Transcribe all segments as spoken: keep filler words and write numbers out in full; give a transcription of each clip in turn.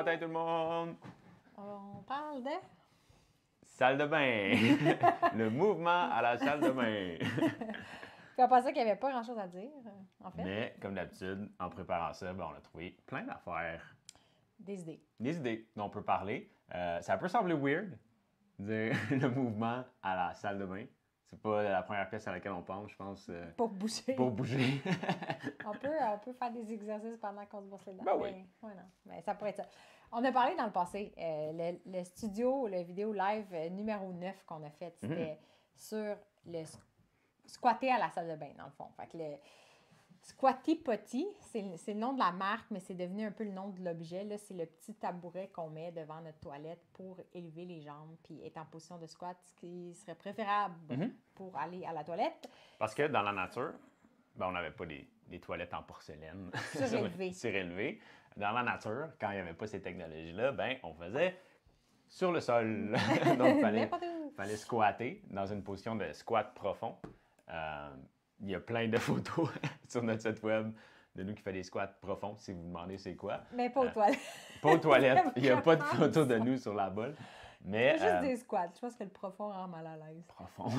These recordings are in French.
matin tout le monde! On parle de... Salle de bain! Le mouvement à la salle de bain! Puis on pensait qu'il n'y avait pas grand-chose à dire, en fait. Mais, comme d'habitude, en préparant ça, ben, on a trouvé plein d'affaires. Des idées. Des idées dont on peut parler. Euh, ça peut sembler weird, dire le mouvement à la salle de bain. C'est pas la première pièce à laquelle on pense, je pense. Euh, Pour bouger. pour bouger. on, peut, on peut faire des exercices pendant qu'on se brosse les dents. Ben oui. Mais, ouais, non. Mais ça pourrait être ça. On a parlé dans le passé, euh, le, le studio, le vidéo live euh, numéro neuf qu'on a fait, c'était mm-hmm. sur le squatter à la salle de bain, dans le fond. Fait que le Squatty Potty, c'est le, c'est le nom de la marque, mais c'est devenu un peu le nom de l'objet. Là, c'est le petit tabouret qu'on met devant notre toilette pour élever les jambes puis être en position de squat, ce qui serait préférable mm-hmm. pour aller à la toilette. Parce que dans la nature, ben, on n'avait pas des, des toilettes en porcelaine surélevées. surélevées. Dans la nature, quand il n'y avait pas ces technologies-là, ben, on faisait sur le sol. Donc, il fallait, fallait squatter dans une position de squat profond. Euh, Il y a plein de photos sur notre site web de nous qui fait des squats profonds, si vous vous demandez c'est quoi. Mais pas aux euh, toilettes. Pas aux toilettes. Il n'y a pas de photos de nous sur la bolle. Mais, c'est juste euh, des squats. Je pense que le profond rend mal à l'aise. Profond.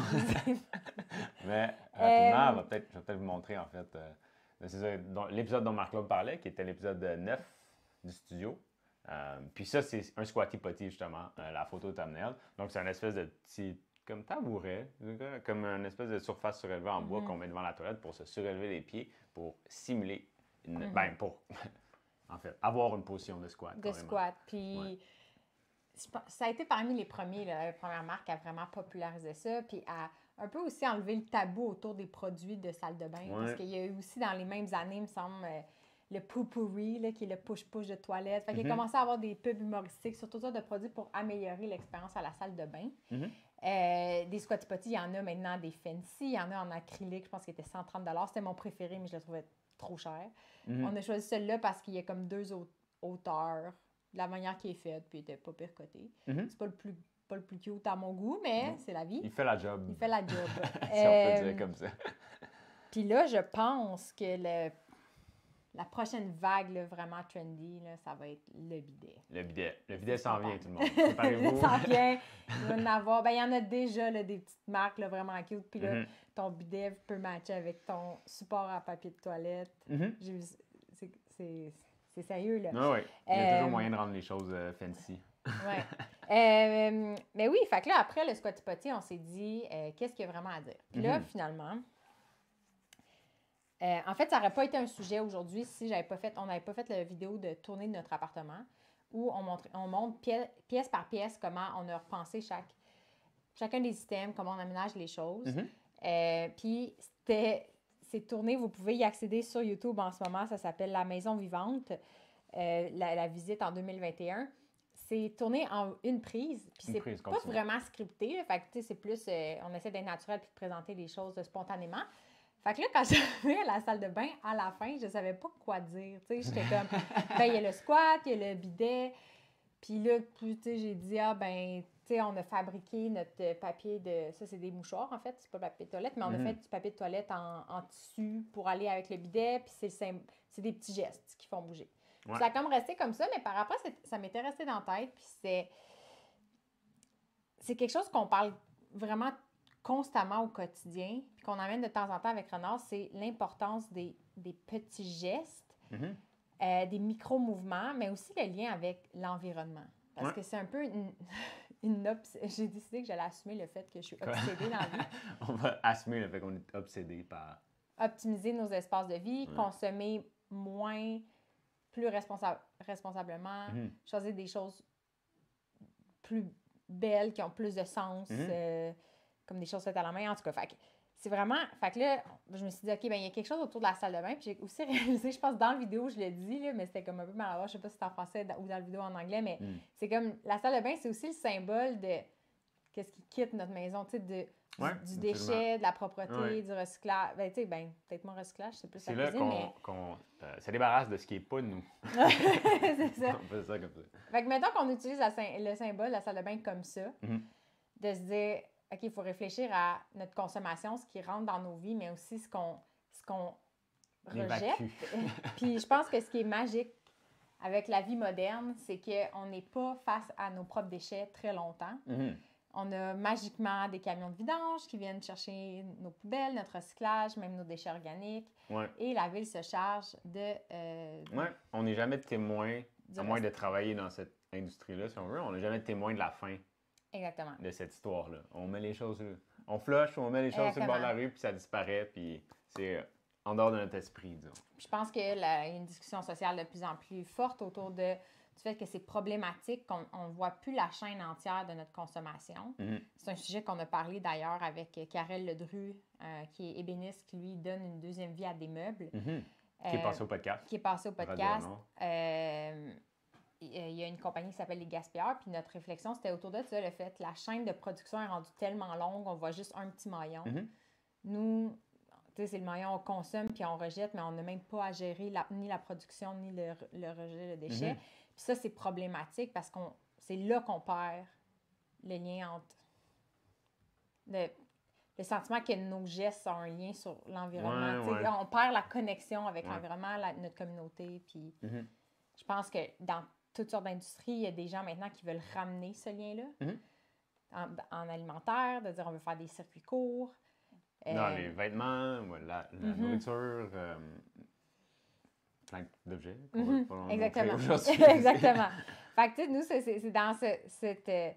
Mais rapidement, euh, va peut-être, je vais peut-être vous montrer en fait euh, c'est ça, dont, l'épisode dont Marc-Claude parlait, qui était l'épisode neuf du studio. Euh, puis ça, c'est un squatty potty justement, euh, la photo thumbnail. Donc c'est un espèce de petit comme tabouret, comme une espèce de surface surélevée en bois mm-hmm. qu'on met devant la toilette pour se surélever les pieds, pour simuler, une, mm-hmm. ben pour, en fait, avoir une position de squat. De carrément. squat. Puis, ouais. ça a été parmi les premiers, là, la première marque à vraiment populariser ça, puis à un peu aussi enlever le tabou autour des produits de salle de bain. Ouais. Parce qu'il y a eu aussi dans les mêmes années, il me semble, euh, le Poo-Pourri, là, qui est le push-push de toilette. Fait qu'il mm-hmm. a commencé à avoir des pubs humoristiques sur tout ça de produits pour améliorer l'expérience à la salle de bain. Mm-hmm. Euh, des Squatty Potty, il y en a maintenant des fancy, il y en a en acrylique, je pense qu'il était cent trente dollars. C'était mon préféré, mais je le trouvais trop cher. Mm-hmm. On a choisi celui-là parce qu'il y a comme deux hauteurs, de la manière qui est faite, puis il était pas pire coté. Mm-hmm. C'est pas le plus pas le plus cute à mon goût, mais mm-hmm. c'est la vie. Il fait la job. Il fait la job. si euh, on peut dire comme ça. Puis là, je pense que le La prochaine vague, là, vraiment trendy, là, ça va être le bidet. Le bidet. Le bidet s'en vient, tout le monde. Préparez-vous. Ça s'en vient. Il va y en avoir. Ben, il y en a déjà là, des petites marques là, vraiment cute. Puis là, mm-hmm. ton bidet peut matcher avec ton support à papier de toilette. Mm-hmm. J'ai vu... c'est, c'est, c'est sérieux, là. Ah oui. Il y a euh... toujours moyen de rendre les choses euh, fancy. Oui. euh, mais oui, fait que là, après le Squatty Potty, on s'est dit, euh, qu'est-ce qu'il y a vraiment à dire? Puis là, mm-hmm. finalement... Euh, en fait, ça n'aurait pas été un sujet aujourd'hui si j'avais pas fait, on n'avait pas fait la vidéo de tournée de notre appartement où on montre, on montre pièce, pièce par pièce comment on a repensé chaque, chacun des systèmes, comment on aménage les choses. Mm-hmm. Euh, puis, c'était, c'est tourné, vous pouvez y accéder sur YouTube en ce moment, ça s'appelle La Maison Vivante, euh, la, la visite en deux mille vingt et un. C'est tourné en une prise, puis c'est prise, pas continue. Vraiment scripté. Là, fait que, c'est plus, euh, on essaie d'être naturel puis de présenter les choses spontanément. Fait que là, quand j'arrivais à la salle de bain, à la fin, je savais pas quoi dire. Tu sais, j'étais comme, ben, il y a le squat, il y a le bidet. Puis là, tu sais, j'ai dit, ah, ben, tu sais, on a fabriqué notre papier de. Ça, c'est des mouchoirs, en fait. C'est pas le papier de toilette, mais on mm-hmm. a fait du papier de toilette en, en tissu pour aller avec le bidet. Puis c'est, c'est des petits gestes qui font bouger. Ouais. Ça a comme resté comme ça, mais par après, c'est, ça m'était resté dans la tête. Puis c'est. C'est quelque chose qu'on parle vraiment constamment au quotidien, puis qu'on amène de temps en temps avec Renard, c'est l'importance des, des petits gestes, mm-hmm. euh, des micro-mouvements, mais aussi le lien avec l'environnement. Parce ouais. que c'est un peu une... une obs... J'ai décidé que j'allais assumer le fait que je suis obsédée dans la vie. On va assumer le fait qu'on est obsédé par... Optimiser nos espaces de vie, ouais. consommer moins, plus responsa... responsablement, mm-hmm. choisir des choses plus belles, qui ont plus de sens, mm-hmm. euh, comme des choses faites à la main, en tout cas. Fait que c'est vraiment... Fait que là, je me suis dit, OK, bien, il y a quelque chose autour de la salle de bain. Puis j'ai aussi réalisé, je pense, dans la vidéo, je l'ai dit, là, mais c'était comme un peu maladroit. Je sais pas si c'est en français ou dans la vidéo en anglais, mais mm. c'est comme... La salle de bain, c'est aussi le symbole de qu'est-ce qui quitte notre maison, tu sais, de, ouais, du, du déchet, de la propreté, ouais. du recyclage. Ben, tu sais, ben, peut-être moins recyclage, c'est plus c'est la cuisine, là qu'on, mais... qu'on euh, se débarrasse de ce qui n'est pas nous. C'est ça. On fait ça comme ça. Fait que mettons qu'on utilise la, le symbole de la salle de bain comme ça, mm-hmm. de se dire... OK, il faut réfléchir à notre consommation, ce qui rentre dans nos vies, mais aussi ce qu'on, ce qu'on rejette. Puis je pense que ce qui est magique avec la vie moderne, c'est qu'on n'est pas face à nos propres déchets très longtemps. Mm-hmm. On a magiquement des camions de vidange qui viennent chercher nos poubelles, notre recyclage, même nos déchets organiques. Ouais. Et la ville se charge de... Euh, Oui, on n'est jamais témoin, à moins reste. de travailler dans cette industrie-là, si on veut, on n'est jamais témoin de la fin Exactement. de cette histoire-là. On met les choses, on flush, on met les choses sur le bord de la rue, puis ça disparaît, puis c'est en dehors de notre esprit, disons. Je pense qu'il y a une discussion sociale de plus en plus forte autour de, du fait que c'est problématique qu'on ne voit plus la chaîne entière de notre consommation. Mm-hmm. C'est un sujet qu'on a parlé d'ailleurs avec Karel Ledru, euh, qui est ébéniste, qui lui donne une deuxième vie à des meubles. Mm-hmm. Euh, qui est passé au podcast. Qui est passé au podcast. Radio, euh, il y a une compagnie qui s'appelle Les Gaspilleurs, puis notre réflexion, c'était autour de ça, le fait que la chaîne de production est rendue tellement longue, on voit juste un petit maillon. Mm-hmm. Nous, tu sais, c'est le maillon, on consomme puis on rejette, mais on n'a même pas à gérer la, ni la production, ni le, le rejet, le déchet. Mm-hmm. Puis ça, c'est problématique parce qu'on c'est là qu'on perd le lien entre... Le, le sentiment que nos gestes ont un lien sur l'environnement. Ouais, ouais. On perd la connexion avec ouais. l'environnement, la, notre communauté. Puis mm-hmm. je pense que dans toutes sortes d'industries, il y a des gens maintenant qui veulent ramener ce lien-là. Mm-hmm. En, en alimentaire, de dire on veut faire des circuits courts. Dans euh, les vêtements, la, la mm-hmm. nourriture, euh, plein d'objets. Mm-hmm. Exactement. Aujourd'hui. Exactement. Fait que, tu sais, nous, c'est, c'est, c'est dans ce, cette, euh,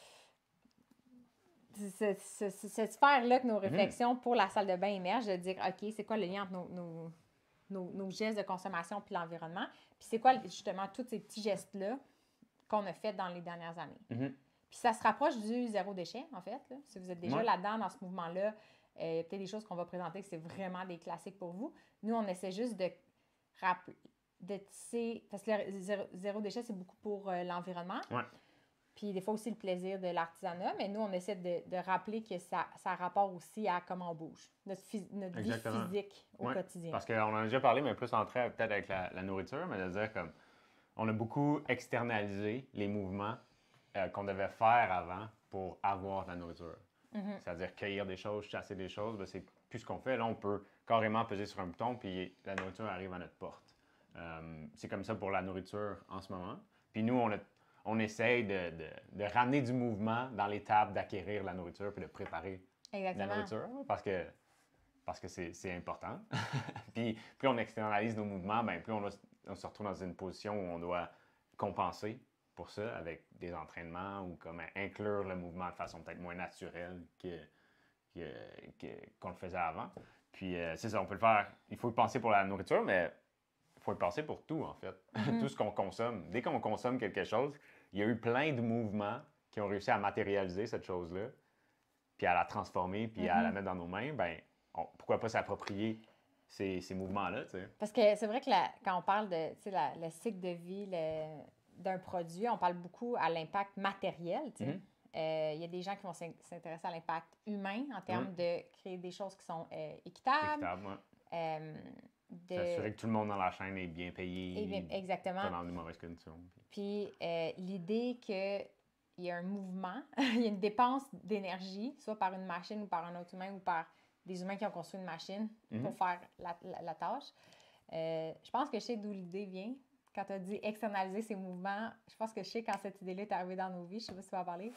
cette, cette, cette sphère-là que nos réflexions mm-hmm. pour la salle de bain émergent, de dire, OK, c'est quoi le lien entre nos, nos, nos, nos gestes de consommation puis l'environnement? Puis c'est quoi, justement, tous ces petits gestes-là qu'on a faits dans les dernières années? Mm-hmm. Puis ça se rapproche du zéro déchet, en fait. Là. Si vous êtes déjà ouais. là-dedans, dans ce mouvement-là, il euh, y a peut-être des choses qu'on va présenter que c'est vraiment des classiques pour vous. Nous, on essaie juste de rappeler, de tisser, parce que le zéro, zéro déchet, c'est beaucoup pour euh, l'environnement. Ouais. Puis des fois aussi le plaisir de l'artisanat, mais nous, on essaie de, de rappeler que ça, ça a rapport aussi à comment on bouge, notre, phys- notre vie physique au ouais. quotidien. Parce qu'on en a déjà parlé, mais plus en trait peut-être avec la, la nourriture, mais de dire comme on a beaucoup externalisé les mouvements euh, qu'on devait faire avant pour avoir de la nourriture. Mm-hmm. C'est-à-dire cueillir des choses, chasser des choses, ben, c'est plus ce qu'on fait. Là, on peut carrément peser sur un bouton puis la nourriture arrive à notre porte. Euh, c'est comme ça pour la nourriture en ce moment. Puis nous, on, a, on essaye de, de, de ramener du mouvement dans l'étape d'acquérir la nourriture puis de préparer Exactement. la nourriture parce que, parce que c'est, c'est important. Puis plus on externalise nos mouvements, ben, plus on, a, on se retrouve dans une position où on doit compenser pour ça, avec des entraînements ou comme inclure le mouvement de façon peut-être moins naturelle que, que, que, qu'on le faisait avant. Puis euh, c'est ça, on peut le faire. Il faut le penser pour la nourriture, mais il faut le penser pour tout, en fait. Mm-hmm. Tout ce qu'on consomme. Dès qu'on consomme quelque chose, il y a eu plein de mouvements qui ont réussi à matérialiser cette chose-là, puis à la transformer, puis mm-hmm. à la mettre dans nos mains. Ben, on, pourquoi pas s'approprier ces, ces mouvements-là, tu sais? Parce que c'est vrai que la, quand on parle de la, le cycle de vie, le... d'un produit, on parle beaucoup à l'impact matériel. Il mm-hmm. euh, y a des gens qui vont s'intéresser à l'impact humain en termes mm-hmm. de créer des choses qui sont euh, équitables. Équitable, ouais. euh, de... S'assurer que tout le monde dans la chaîne est bien payé. Et bien, exactement. Pas dans de mauvaises conditions. Puis euh, l'idée qu'il y a un mouvement, il y a une dépense d'énergie, soit par une machine ou par un autre humain ou par des humains qui ont construit une machine mm-hmm. pour faire la, la, la tâche. Euh, je pense que je sais d'où l'idée vient. Quand tu as dit externaliser ces mouvements, je pense que je sais quand cette idée-là est arrivée dans nos vies. Je ne sais pas si tu vas en parler.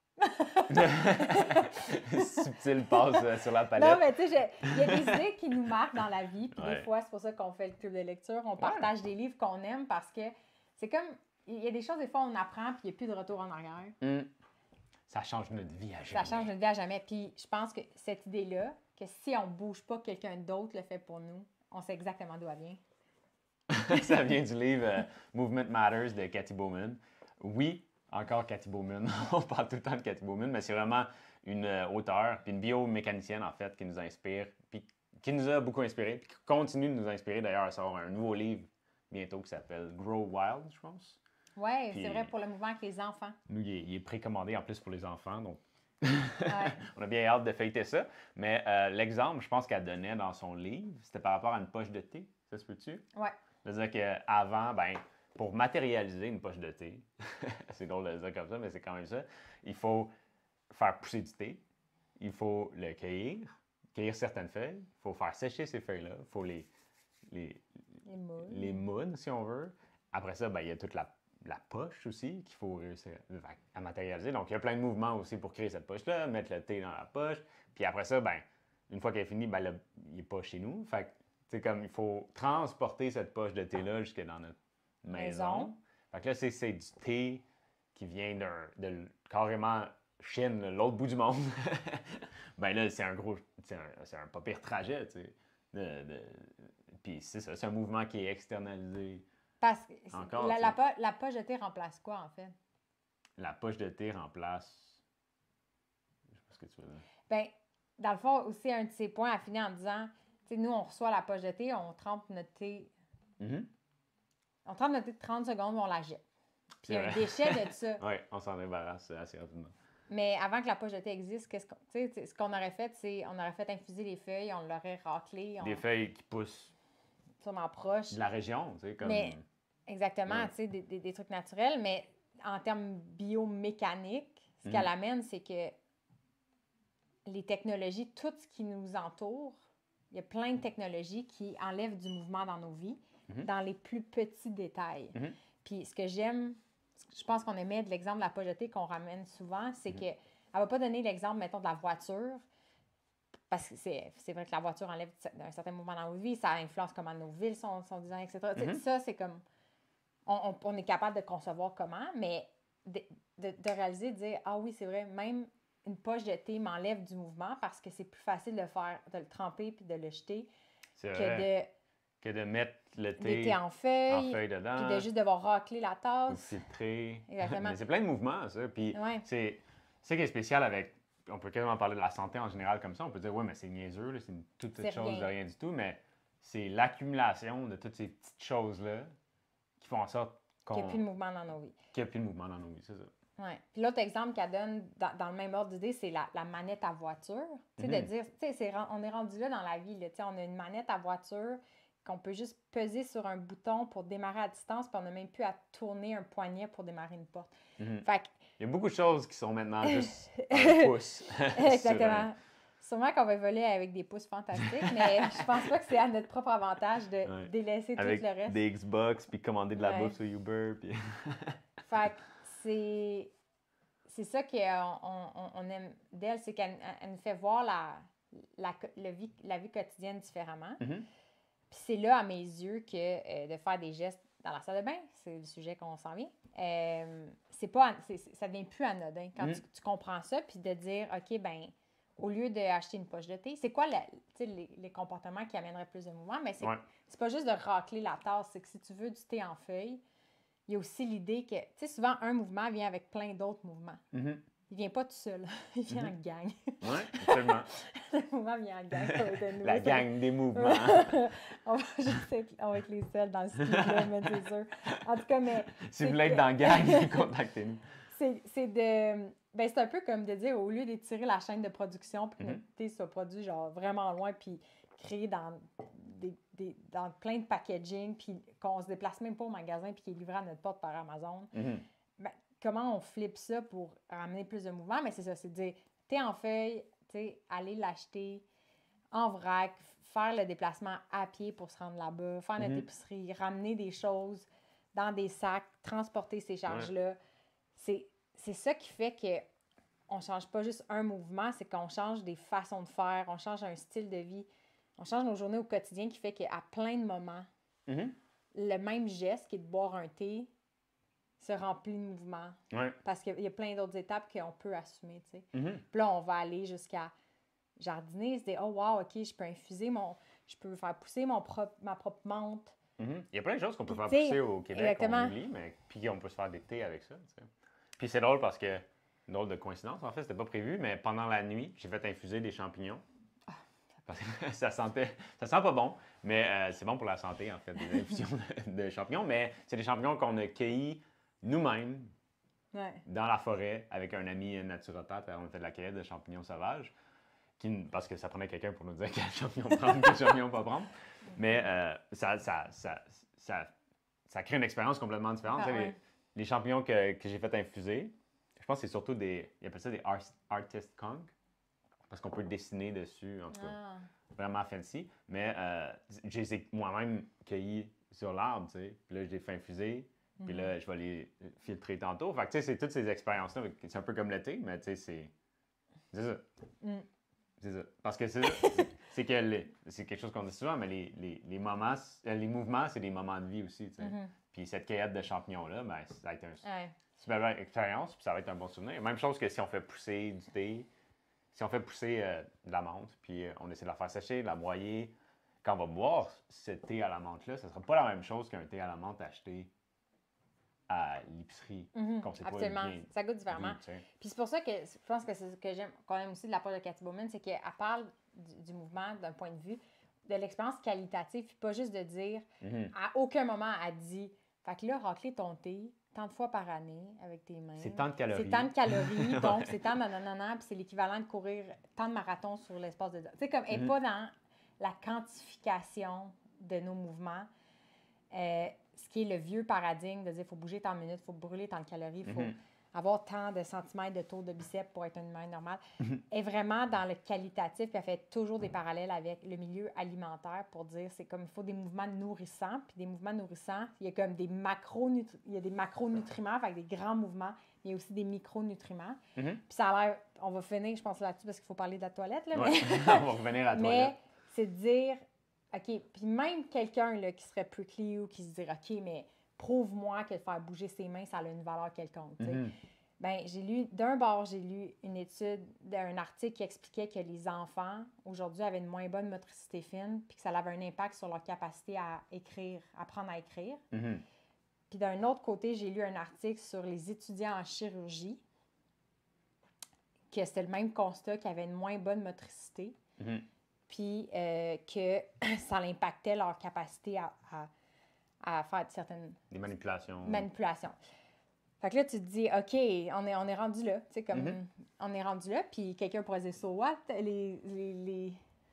Subtile passe sur la palette. Non, mais tu sais, il y a des idées qui nous marquent dans la vie. Puis ouais. des fois, c'est pour ça qu'on fait le club de lecture. On partage ouais. des livres qu'on aime parce que c'est comme... Il y a des choses, des fois, on apprend puis il n'y a plus de retour en arrière. Mm. Ça change notre vie à jamais. Ça change notre vie à jamais. Puis je pense que cette idée-là, que si on ne bouge pas, quelqu'un d'autre le fait pour nous, on sait exactement d'où elle vient. Ça vient du livre euh, Movement Matters de Cathy Bowman. Oui, encore Cathy Bowman. On parle tout le temps de Cathy Bowman, mais c'est vraiment une euh, auteure, puis une biomécanicienne, en fait, qui nous inspire, puis qui nous a beaucoup inspiré, puis qui continue de nous inspirer. D'ailleurs, elle sort un nouveau livre bientôt qui s'appelle Grow Wild, je pense. Oui, c'est vrai, pour le mouvement avec les enfants. Nous, il est, il est précommandé en plus pour les enfants, donc ouais. on a bien hâte de feuilleter ça. Mais euh, l'exemple, je pense qu'elle donnait dans son livre, c'était par rapport à une poche de thé. Ça se peut-tu? Oui. C'est-à-dire qu'avant, ben, pour matérialiser une poche de thé, c'est drôle de le dire comme ça, mais c'est quand même ça, il faut faire pousser du thé, il faut le cueillir, cueillir certaines feuilles, il faut faire sécher ces feuilles-là, il faut les, les, les, moudre. les moudre, si on veut. après ça, ben, il y a toute la, la poche aussi qu'il faut réussir à, à matérialiser. Donc, il y a plein de mouvements aussi pour créer cette poche-là, mettre le thé dans la poche. Puis après ça, ben, une fois qu'elle est finie, ben, le, il n'est pas chez nous. Fait que, c'est comme, il faut transporter cette poche de thé-là jusque dans notre maison. Maison. Fait que là, c'est, c'est du thé qui vient d'un, de carrément Chine, l'autre bout du monde. Ben là, c'est un gros, c'est un, c'est un pas pire trajet, tu sais. De, de, puis c'est ça, c'est un mouvement qui est externalisé. Parce que Encore, la, tu la, sais. po- la poche de thé remplace quoi, en fait? La poche de thé remplace. Je sais pas ce que tu veux dire. Bien, dans le fond, aussi, un de ses points a fini en disant, tu sais, nous, on reçoit la poche de thé, on trempe notre thé, Mhm. on trempe notre thé de trente secondes, on la jette. Puis il y a C'est un vrai. déchet de ça. Oui, on s'en débarrasse assez rapidement. Mais avant que la poche de thé existe, qu'est-ce qu'on, tu sais, ce qu'on aurait fait, c'est on aurait fait infuser les feuilles, on l'aurait raclé, on, Des feuilles qui poussent sûrement proche. de la région, tu sais, comme. Mais exactement, Ouais. tu sais, des, des- des trucs naturels, mais en termes biomécaniques, ce Mhm. qu'elle amène, c'est que les technologies, tout ce qui nous entoure, il y a plein de technologies qui enlèvent du mouvement dans nos vies, Mhm. dans les plus petits détails. Mhm. Puis ce que j'aime, ce que je pense qu'on aimait de l'exemple de la poche de thé qu'on ramène souvent, c'est Mhm. que elle va pas donner l'exemple, mettons, de la voiture, parce que c'est, c'est vrai que la voiture enlève un certain mouvement dans nos vies, ça influence comment nos villes sont, sont designées, et cetera. Tu sais, Mhm. ça, c'est comme... On, on- on est capable de concevoir comment, mais de, de- de réaliser, de dire, ah oui, c'est vrai, même une poche de thé m'enlève du mouvement parce que c'est plus facile de le faire, de le tremper puis de le jeter C'est que vrai. de, Que de mettre le de thé thé en en feuille, feuille puis dedans, de juste devoir racler la ou tasse. filtrer. Exactement. Mais c'est plein de mouvements, ça. Puis Ouais. c'est c'est ça qui est spécial avec. On peut quasiment parler de la santé en général comme ça. On peut dire, oui, mais c'est niaiseux, là, c'est une toute petite C'est chose rien. de rien du tout. Mais c'est l'accumulation de toutes ces petites choses-là qui font en sorte Qu'il n'y qu'on a plus de mouvement dans nos vies. qu'il n'y a plus de mouvement dans nos vies, c'est ça. Ouais. Puis l'autre exemple qu'elle donne dans, dans le même ordre d'idée, c'est la, la manette à voiture. Tu sais, Mhm. de dire, tu sais, c'est ren- on est rendu là dans la vie, là, tu sais, on a une manette à voiture qu'on peut juste peser sur un bouton pour démarrer à distance, puis on n'a même plus à tourner un poignet pour démarrer une porte. Mhm. Fait que, Il y a beaucoup de choses qui sont maintenant juste un pouce. sur un- exactement. Sûrement qu'on va évoluer avec des pouces fantastiques, mais je pense pas que c'est à notre propre avantage de Ouais. délaisser Avec tout le reste. des Xbox, puis commander de la Ouais. bouffe sur Uber. Puis... Fait que c'est, c'est ça qu'on on, on- on aime d'elle, c'est qu'elle elle nous fait voir la, la, co- le vie, la vie quotidienne différemment. Mhm. Puis c'est là, à mes yeux, que euh, de faire des gestes dans la salle de bain, c'est le sujet qu'on s'en vient, euh, c'est pas, an- c'est- c'est- ça devient plus anodin. Quand Mhm. tu, tu comprends ça, puis de dire, OK, ben au lieu d'acheter une poche de thé, c'est quoi la- tu sais, les, les comportements qui amèneraient plus de mouvement? Mais c'est, Ouais. c'est pas juste de racler la tasse, c'est que si tu veux du thé en feuille, il y a aussi l'idée que, tu sais, souvent, un mouvement vient avec plein d'autres mouvements. Mhm. Il vient pas tout seul, il vient Mhm. en gang. Ouais, absolument. Le mouvement vient en gang. Ça va être un nouveau- La gang des mouvements. on va juste être, on va être les seuls dans ce film-là, mais c'est sûr. En tout cas, mais Si c'est vous voulez être que- dans la gang, contactez-nous. c'est, c'est de... Ben, c'est un peu comme de dire, au lieu d'étirer la chaîne de production puis que Mhm. notre thé soit produit genre vraiment loin puis créé dans, des, des- dans plein de packaging puis qu'on se déplace même pas au magasin puis qu'il est livré à notre porte par Amazon, Mhm. ben, comment on flippe ça pour ramener plus de mouvement? Mais c'est ça, c'est de dire, thé en feuille, tu sais, aller l'acheter en vrac, faire le déplacement à pied pour se rendre là-bas, faire notre Mhm. épicerie, ramener des choses dans des sacs, transporter ces charges-là. C'est, c'est ça qui fait que on change pas juste un mouvement, c'est qu'on change des façons de faire, on change un style de vie, on change nos journées au quotidien qui fait qu'à plein de moments, Mhm. le même geste qui est de boire un thé se remplit de mouvement. Ouais. Parce qu'il y a plein d'autres étapes qu'on peut assumer, tu sais. Mhm. Puis là, on va aller jusqu'à jardiner, se dire, oh wow, OK, je peux infuser mon... Je peux faire pousser mon propre, ma propre menthe. Mhm. Il y a plein de choses qu'on peut Puis, faire tu sais, pousser au Québec, exactement. on oublie, mais puis on peut se faire des thés avec ça. Tu sais. Puis c'est drôle parce que, drôle de coïncidence, en fait, c'était pas prévu, mais pendant la nuit, j'ai fait infuser des champignons. Parce que ça sentait, ça sent pas bon, mais euh, c'est bon pour la santé, en fait, des infusions de, de champignons. Mais c'est des champignons qu'on a cueillis nous-mêmes Ouais. dans la forêt avec un ami naturopathe. On a fait de la cueillette de champignons sauvages, qui, parce que ça prenait quelqu'un pour nous dire quels champignons prendre, quels champignons pas prendre. Mais euh, ça, ça, ça, ça, ça crée une expérience complètement différente. Ah, Tu sais, ouais. les, les champignons que, que j'ai fait infuser, je pense que c'est surtout des, ils appellent ça des art- artist conch, parce qu'on peut dessiner dessus, en tout cas. Ah. Vraiment fancy. Mais euh, je les ai moi-même cueillis sur l'arbre, tu sais. Puis là, je les fais infuser. Puis Mhm. là, je vais les filtrer tantôt. Fait que, tu sais, c'est toutes ces expériences-là. C'est un peu comme l'été, mais tu sais, c'est. C'est ça. Mm. C'est ça. Parce que c'est ça. C'est que les- c'est quelque chose qu'on dit souvent, mais les, les, les moments, c- les mouvements, c'est des moments de vie aussi, tu sais. Mhm. Puis cette cueillette de champignons-là, ben, ça va être une Ouais. super belle expérience, puis ça va être un bon souvenir. Même chose que si on fait pousser du thé, si on fait pousser euh, de la menthe, puis euh, on essaie de la faire sécher, de la broyer, quand on va boire ce thé à la menthe-là, ce ne sera pas la même chose qu'un thé à la menthe acheté à l'épicerie. Mhm. Qu'on sait pas Absolument. bien Ça goûte différemment. vu, tu sais. Puis c'est pour ça que je pense que c'est ce que j'aime quand même aussi de la part de Cathy Bowman, c'est qu'elle parle du, du mouvement d'un point de vue de l'expérience qualitative, puis pas juste de dire, Mhm. à aucun moment elle dit, fait que là, racler ton thé tant de fois par année avec tes mains. C'est tant de calories. C'est tant de calories, donc c'est tant de nanana, puis c'est l'équivalent de courir tant de marathons sur l'espace de... Tu sais, comme, elle n'est Mhm. pas dans la quantification de nos mouvements. Euh, ce qui est le vieux paradigme de dire il faut bouger tant de minutes, il faut brûler tant de calories, il faut Mhm. avoir tant de centimètres de tour de biceps pour être une main normale, est vraiment dans le qualitatif, puis elle fait toujours des parallèles avec le milieu alimentaire pour dire c'est comme il faut des mouvements nourrissants, puis des mouvements nourrissants, il y a comme des macronutriments, il y a des macronutriments, avec des grands mouvements, mais il y a aussi des micronutriments. Mhm. Puis ça a l'air, on va finir, je pense, là-dessus parce qu'il faut parler de la toilette, là, Ouais. mais... On va revenir à la Mais toilette. c'est de dire, OK, puis même quelqu'un là, qui serait prickly ou qui se dirait, OK, mais prouve-moi que de faire bouger ses mains, ça a une valeur quelconque. tu sais. Mhm. Ben, j'ai lu, d'un bord, j'ai lu une étude, d'un article qui expliquait que les enfants, aujourd'hui, avaient une moins bonne motricité fine, puis que ça avait un impact sur leur capacité à écrire, apprendre à écrire. Mhm. Puis d'un autre côté, j'ai lu un article sur les étudiants en chirurgie, que c'était le même constat, qu'ils avaient une moins bonne motricité, Mhm. puis euh, que ça impactait leur capacité à, à, à faire certaines Des manipulations. manipulations. Fait que là, tu te dis, OK, on est, on est rendu là. Tu sais, comme, Mhm. on est rendu là, puis quelqu'un pourrait dire, so what? Les, les, les,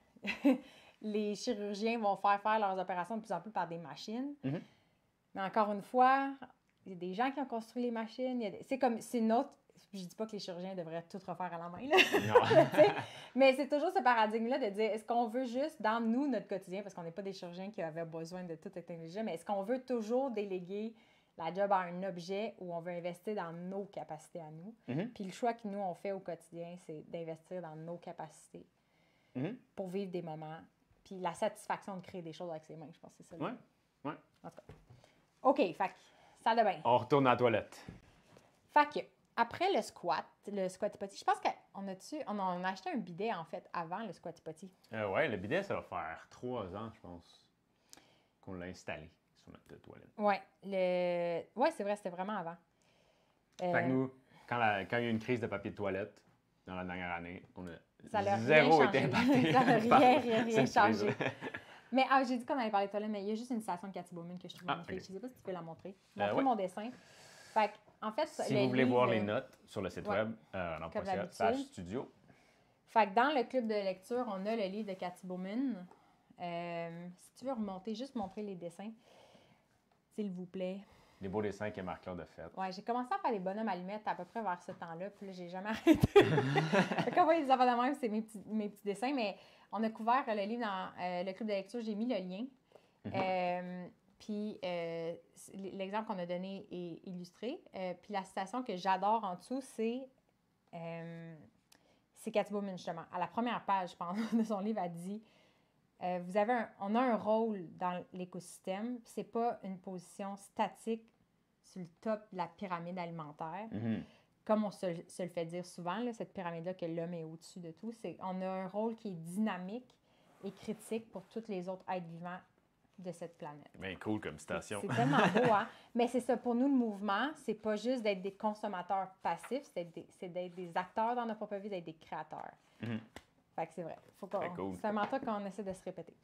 les chirurgiens vont faire faire leurs opérations de plus en plus par des machines. Mhm. Mais encore une fois, il y a des gens qui ont construit les machines. il y a des- C'est comme, c'est une autre... Je dis pas que les chirurgiens devraient tout refaire à la main, là. Non. Tu sais, mais c'est toujours ce paradigme-là de dire, est-ce qu'on veut juste, dans nous, notre quotidien, parce qu'on n'est pas des chirurgiens qui avaient besoin de toute technologie, mais est-ce qu'on veut toujours déléguer la job à un objet où on veut investir dans nos capacités à nous? Mhm. Puis le choix que nous, on fait au quotidien, c'est d'investir dans nos capacités Mhm. pour vivre des moments. Puis la satisfaction de créer des choses avec ses mains, je pense que c'est ça. là. Ouais. Ouais. En tout cas. OK, fait que, salle de bain. On retourne à la toilette. Fait que, après le squat, le squatty potty, je pense qu'on a-tu, on a, on a acheté un bidet, en fait, avant le squatty potty. Euh, ouais, le bidet, ça va faire trois ans, je pense, qu'on l'a installé sur notre toilette. Ouais, le... ouais, c'est vrai, c'était vraiment avant. Euh, Fait que nous, quand, la- quand il y a eu une crise de papier de toilette dans la dernière année, on a Ça l'a zéro rien été changé. impacté. Ça n'a par rien, rien, rien cette changé. crise-là. Mais ah, j'ai dit qu'on allait parler de toilette, mais il y a juste une citation de Cathy Bowman que je trouve Ah, magnifique. ok. Je sais pas si tu peux la montrer. Euh, Montrer ouais. mon dessin. Fait que, en fait, Si le vous voulez voir les livre- notes sur le site Ouais. web, euh, non, Comme pas ça, d'habitude. page studio. Fait que dans le club de lecture, on a le livre de Cathy Bowman. Euh, si tu veux remonter, juste montrer les dessins, s'il vous plaît. Les beaux dessins que Marc-Claude a fait. Ouais, j'ai commencé à faire des bonhommes allumettes à peu près vers ce temps-là, puis là, j'ai jamais arrêté. Fait qu'on voit les affaires de même, c'est mes petits, mes petits dessins, mais on a couvert euh, le livre dans euh, le club de lecture, j'ai mis le lien. Mhm. Euh, puis euh, c'est- l'exemple qu'on a donné est illustré. Euh, puis la citation que j'adore en dessous, c'est euh, c'est Cathy Bowman, justement. À la première page, je pense, de son livre, elle dit euh, vous avez un- on a un rôle dans l'écosystème, puis c'est pas une position statique sur le top de la pyramide alimentaire. Mhm. Comme on se, se le fait dire souvent, là, cette pyramide-là, que l'homme est au-dessus de tout, c'est on a un rôle qui est dynamique et critique pour tous les autres êtres vivants de cette planète. Bien cool comme C'est citation. c'est tellement beau, hein? Mais c'est ça, pour nous, le mouvement, c'est pas juste d'être des consommateurs passifs, c'est d'être des, c'est d'être des acteurs dans notre propre vie, d'être des créateurs. Mhm. Fait que c'est vrai. Faut qu'on, Très cool. C'est un mantra qu'on essaie de se répéter.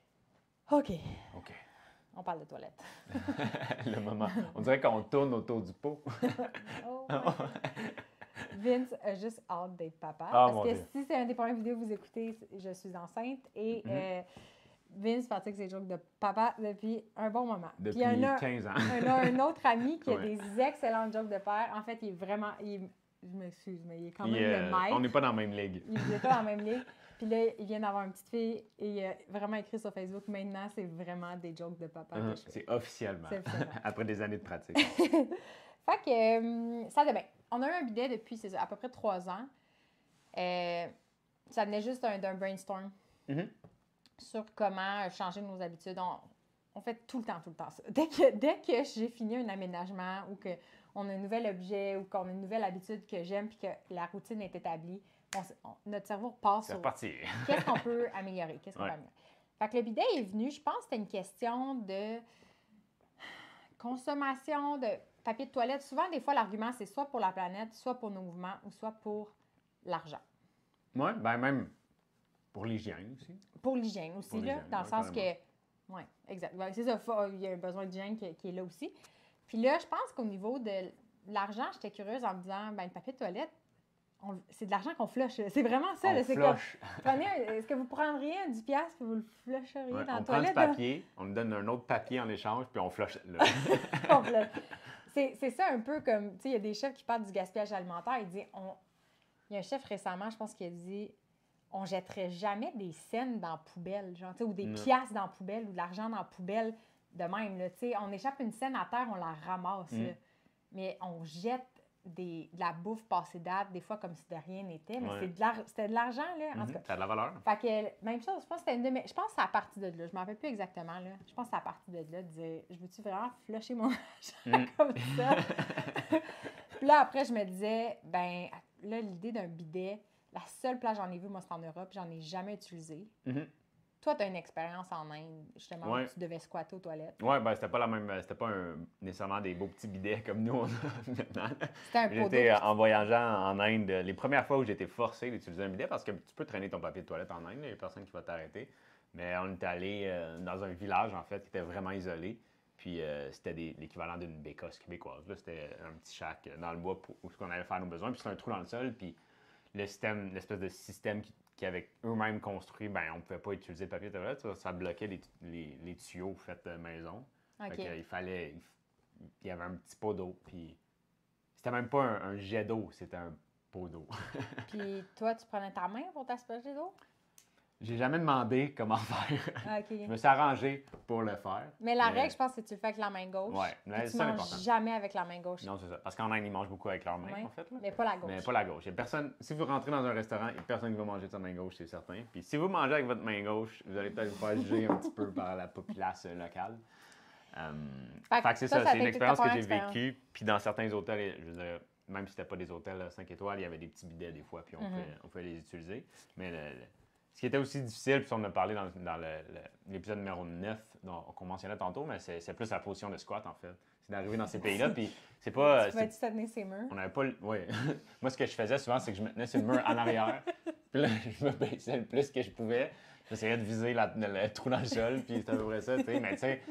OK, OK. on parle de toilette. Le moment. On dirait qu'on tourne autour du pot. Oh, ouais. Vince a juste hâte d'être papa. Ah, parce mon que Dieu. si c'est un des premières vidéos que vous écoutez, je suis enceinte et Mhm. euh, Vince pratique ses jokes de papa depuis un bon moment. Puis Depuis il y en a, quinze ans. il y en a un autre ami qui a Ouais. des excellentes jokes de père. En fait, il est vraiment... Il est je m'excuse, mais il est quand Puis, même euh, le maître. on n'est pas dans la même ligue. Il n'est pas dans la même ligue. Puis là, il vient d'avoir une petite fille et il a vraiment écrit sur Facebook, maintenant, c'est vraiment des jokes de papa Uh-huh. que je fais. C'est officiellement. C'est officiellement. Après des années de pratique. Fait que euh, ça allait bien. On a eu un bidet depuis c'est ça, à peu près trois ans. Euh, ça venait juste d'un, d'un brainstorm Mm-hmm. sur comment changer nos habitudes. On, on fait tout le temps, tout le temps ça. Dès que, dès que j'ai fini un aménagement ou qu'on a un nouvel objet ou qu'on a une nouvelle habitude que j'aime puis que la routine est établie, on, on, notre cerveau repart C'est sur reparti. qu'est-ce qu'on peut améliorer. Qu'est-ce qu'on Ouais. peut améliorer. Fait que le bidet est venu, je pense que c'était une question de consommation de papier de toilette. Souvent, des fois, l'argument, c'est soit pour la planète, soit pour nos mouvements ou soit pour l'argent. Oui, ben même pour l'hygiène aussi. Pour l'hygiène aussi, Pour là, l'hygiène, dans le ouais, sens carrément. que... Oui, exact. Ben, c'est ça, faut- il y a un besoin d'hygiène qui, qui est là aussi. Puis là, je pense qu'au niveau de l'argent, j'étais curieuse en me disant, ben le papier de toilette, on- c'est de l'argent qu'on flush. là. C'est vraiment ça. On là, c'est flush. comme, prenez un- est-ce que vous prendriez un dix piastres et vous le flusheriez Ouais, dans on la prend du toilette? là? papier, on nous donne un autre papier en échange, puis on flush. Là. On flush. C'est, c'est ça un peu comme, tu sais, il y a des chefs qui parlent du gaspillage alimentaire. Il dit, on... il y a un chef récemment, je pense, qui a dit, on jetterait jamais des scènes dans la poubelle, genre, tu sais, ou des Non. piastres dans la poubelle, ou de l'argent dans la poubelle de même, là, tu sais. On échappe une scène à terre, on la ramasse, Mm. là. Mais on jette des, de la bouffe passée date, des fois comme si de rien n'était, mais Ouais. c'est de l'ar- c'était de l'argent, là, en tout Mhm, cas. Ça a de la valeur. Fait que, même chose, je pense que c'était une de mes... Je pense que c'est à partir de là. Je m'en rappelle plus exactement, là. Je pense que c'est à partir de là, de dire, je veux-tu vraiment flusher mon argent Mm. comme ça? Puis là, après, je me disais, ben là, l'idée d'un bidet, la seule place j'en ai vu, moi, c'est en Europe, j'en ai jamais utilisé. Mhm. Toi, tu as une expérience en Inde, justement, Ouais. où tu devais squatter aux toilettes. Ouais, ben c'était pas la même, c'était pas un- nécessairement des beaux petits bidets comme nous on a maintenant. C'était un pot d'eau. J'étais euh, en voyageant en Inde, les premières fois où j'étais forcé d'utiliser un bidet parce que tu peux traîner ton papier de toilette en Inde, il n'y a personne qui va t'arrêter. Mais on est allé euh, dans un village en fait qui était vraiment isolé. Puis euh, c'était des- l'équivalent d'une bécosse québécoise. Là, c'était un petit shack euh, dans le bois pour, où on allait faire nos besoins. Puis c'était un trou dans le sol. Puis le système, l'espèce de système qui, qui avait eux-mêmes construit, ben on ne pouvait pas utiliser le papier de toilette. Ça, ça bloquait les, les, les tuyaux faits euh, maison. OK. Fait que, il fallait. Il, f- il y avait un petit pot d'eau. Puis c'était même pas un, un jet d'eau, c'était un pot d'eau. Puis toi, tu prenais ta main pour t'asperger d'eau? J'ai jamais demandé comment faire. Ah, OK. Je me suis arrangé pour le faire. Mais la Mais- règle, je pense, c'est que tu le fais avec la main gauche. Ouais, Puis mais tu c'est ça manges l'important. jamais avec la main gauche. Non, c'est ça. Parce qu'en Inde, ils mangent beaucoup avec leurs mains, Ouais. en fait. Là. Mais pas la gauche. Mais pas la gauche. Il y a personne, si vous rentrez dans un restaurant, il n'y a personne qui va manger de sa main gauche, c'est certain. Puis si vous mangez avec votre main gauche, vous allez peut-être vous faire juger un petit peu par la populace euh, locale. Euh, Fait que fait que c'est ça, ça, ça a c'est une été ta expérience que première j'ai expérience. vécue. Puis dans certains hôtels, je veux dire, même si c'était pas des hôtels cinq étoiles, il y avait des petits bidets des fois, puis on, Mhm. pouvait, on pouvait les utiliser. Mais le- le- ce qui était aussi difficile, puis on en a parlé dans, dans le- le- l'épisode numéro neuf dont- qu'on mentionnait tantôt, mais c'est, c'est plus la position de squat en fait. C'est d'arriver dans ces pays-là, puis c'est pas. Tu c'est- vas-tu te tenir ses murs? on n'avait pas le. Oui. Moi, ce que je faisais souvent, c'est que je me tenais sur le mur en arrière. Puis là, je me baissais le plus que je pouvais. J'essayais de viser la- le, le trou dans le sol. Puis c'était à peu près ça, tu sais. Mais tu sais.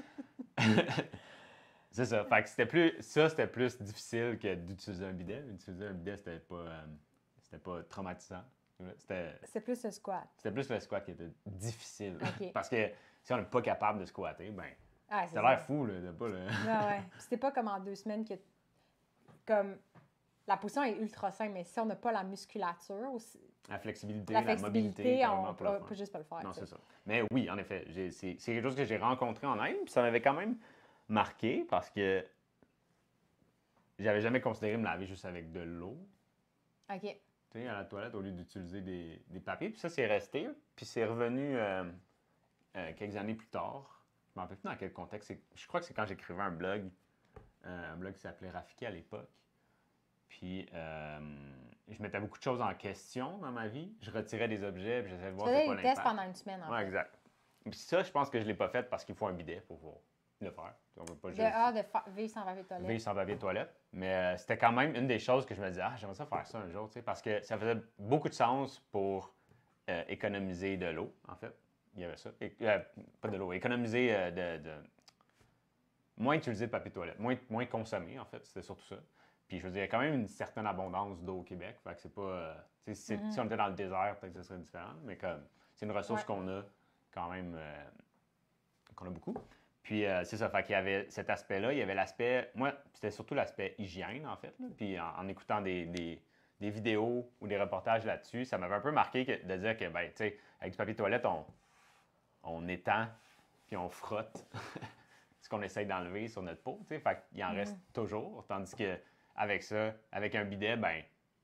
c'est ça. Fait que c'était plus. Ça, c'était plus difficile que d'utiliser un bidet. Utiliser un bidet, c'était pas. euh, c'était pas traumatisant. C'était, C'est plus le squat. c'était plus le squat qui était difficile. OK. Parce que si on n'est pas capable de squatter, ben. Ah, c'est Ça a ça. l'air fou, là, de pas le. Ouais, ouais. Puis c'était pas comme en deux semaines que. Comme. La position est ultra simple, mais si on n'a pas la musculature, aussi, La flexibilité, la la, mobilité, flexibilité, on carrément, pour le peut, faire. peut juste pas le faire. Non, tu sais. c'est ça. Mais oui, en effet, j'ai- c'est c'est quelque chose que j'ai rencontré en Inde, puis ça m'avait quand même marqué parce que j'avais jamais considéré me laver juste avec de l'eau, OK. tu sais, à la toilette, au lieu d'utiliser des, des papiers. Puis ça, c'est resté, puis c'est revenu euh, euh, quelques années plus tard. Je ne me rappelle plus dans quel contexte. C'est- Je crois que c'est quand j'écrivais un blog, euh, un blog qui s'appelait Rafiki à l'époque. Puis euh, je mettais beaucoup de choses en question dans ma vie. Je retirais des objets, puis j'essayais de Tu voir c'est faisais quoi des tests l'impact. pendant une semaine, en Ouais, fait. exact. Puis ça, je pense que je ne l'ai pas fait parce qu'il faut un bidet pour pouvoir le faire. On veut pas De, juste ah, de fa- vivre sans papier de toilette. vivre sans papier de toilette. Mais euh, c'était quand même une des choses que je me disais, ah, j'aimerais ça faire ça un jour, tu sais, parce que ça faisait beaucoup de sens pour euh, économiser de l'eau, en fait. Il y avait ça. Et- euh, pas de l'eau, économiser euh, de, de- moins utiliser de papier de toilette, moins, moins consommer, en fait, c'était surtout ça. Puis je veux dire, il y a quand même une certaine abondance d'eau au Québec, fait que c'est pas... euh, tu sais, si, c'est- Mhm. si on était dans le désert, peut-être que ce serait différent, mais comme c'est une ressource Ouais. qu'on a quand même, euh, qu'on a beaucoup. Puis euh, c'est ça, fait qu'il y avait cet aspect-là, il y avait l'aspect... Moi, c'était surtout l'aspect hygiène, en fait, là. Puis en, en écoutant des, des, des vidéos ou des reportages là-dessus, ça m'avait un peu marqué que, de dire que, ben, tu sais, avec du papier de toilette, on, on étend puis on frotte ce qu'on essaye d'enlever sur notre peau, tu sais, fait qu'il en Mhm. reste toujours, tandis que avec ça, avec un bidet, ben,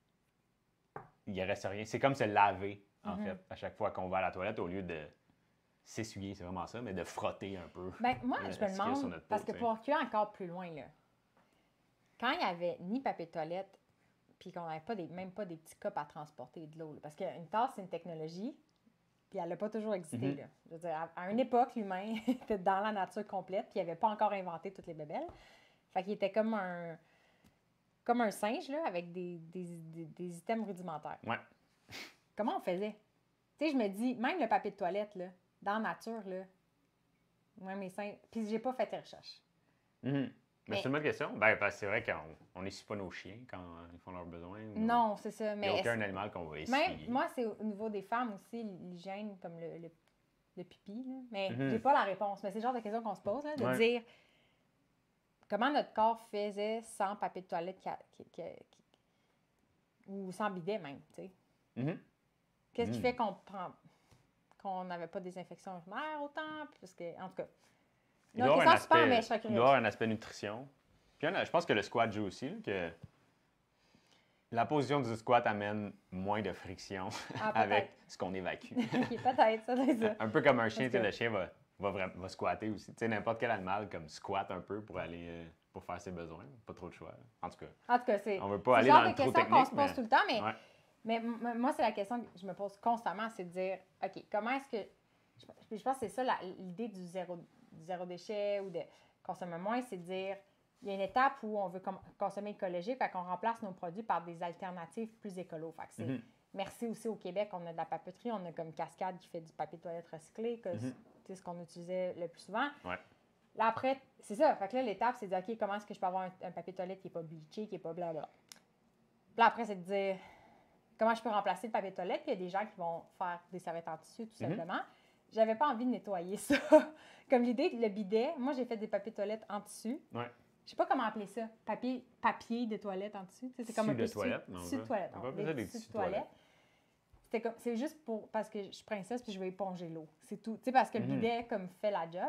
il ne reste rien. C'est comme se laver, en Mhm. fait, à chaque fois qu'on va à la toilette, au lieu de s'essuyer, c'est vraiment ça, mais de frotter un peu. Ben, moi, le- je me ce qu'il y a sur demande, notre peau, parce que tu sais. pour reculer encore plus loin, là, quand il n'y avait ni papier de toilette, puis qu'on n'avait pas des, même pas des petits cups à transporter de l'eau, là, parce qu'une tasse, c'est une technologie, puis elle n'a pas toujours existé. Mhm. Là. Je veux dire, à, à une époque, l'humain était dans la nature complète, puis il n'avait pas encore inventé toutes les bébelles. Fait qu'il était comme un, comme un singe, là, avec des, des, des, des items rudimentaires. Ouais. Comment on faisait? Tu sais, je me dis, même le papier de toilette, là, dans la nature, là, moi, mes seins... Puis j'ai pas fait les recherches. Mhm. Mais, Mais- c'est une bonne question. Ben, parce que c'est vrai qu'on n'essuie pas nos chiens quand euh, ils font leurs besoins. ou- Non, c'est ça. Il n'y Mais a aucun est-ce- animal qu'on va essuyer. même, moi, c'est au niveau des femmes aussi, l'hygiène, comme le, le, le pipi. Là. Mais Mhm. j'ai pas la réponse. Mais c'est le genre de question qu'on se pose, là, de Ouais. dire comment notre corps faisait sans papier de toilette qui a- qui- qui- qui- ou sans bidet même, tu sais. Mhm. Qu'est-ce qui Mm. fait qu'on prend qu'on n'avait pas des infections urinaires autant? Parce que, en tout cas, Il non, doit y avoir un question super, mais je aspect, serais il curieuse. doit y avoir un aspect nutrition. Puis il y en a- je pense que le squat joue aussi, là, que la position du squat amène moins de friction Ah, avec ce qu'on évacue. Ok, peut-être, ça doit être ça. Un peu comme un chien, Parce tu sais, que- le chien va, va, vra- va squatter aussi. Tu sais, n'importe quel animal comme squatte un peu pour aller euh, pour faire ses besoins. Pas trop de choix. En tout cas, En tout cas, c'est on veut c'est pas le aller genre dans de le trop question qu'on technique, se pose mais... tout le temps, mais Ouais. Mais m- m- moi, c'est la question que je me pose constamment, c'est de dire, OK, comment est-ce que... Je, je pense que c'est ça la- l'idée du zéro, du zéro déchet ou de consommer moins, c'est de dire, il y a une étape où on veut com- consommer écologique, fait qu'on remplace nos produits par des alternatives plus écolo. Fait que c'est... Mhm. Merci aussi au Québec, on a de la papeterie, on a comme Cascade qui fait du papier de toilette recyclé, que Mhm. c'est ce qu'on utilisait le plus souvent. Ouais. Là, après, c'est ça. Fait que là, l'étape, c'est de dire, OK, comment est-ce que je peux avoir un, un papier de toilette qui n'est pas bleaché, qui n'est pas blablabla. Puis là, après, c'est de dire, comment je peux remplacer le papier de toilette? Puis il y a des gens qui vont faire des serviettes en tissu, tout Mhm. simplement. J'avais pas envie de nettoyer ça. Comme l'idée, le bidet, moi, j'ai fait des papiers de toilette en tissu. Ouais. Je sais pas comment appeler ça. Papier, papier de toilette en tissu. Tu sais, c'est comme un Tissu peu de toilette, mais on tissu de va- toilette. on non, va appeler ça des tissus tissus de toilette. C'était comme, c'est juste pour, parce que je suis princesse puis je veux éponger l'eau. C'est tout. Tu sais, parce que le Mhm. bidet, comme, fait la job.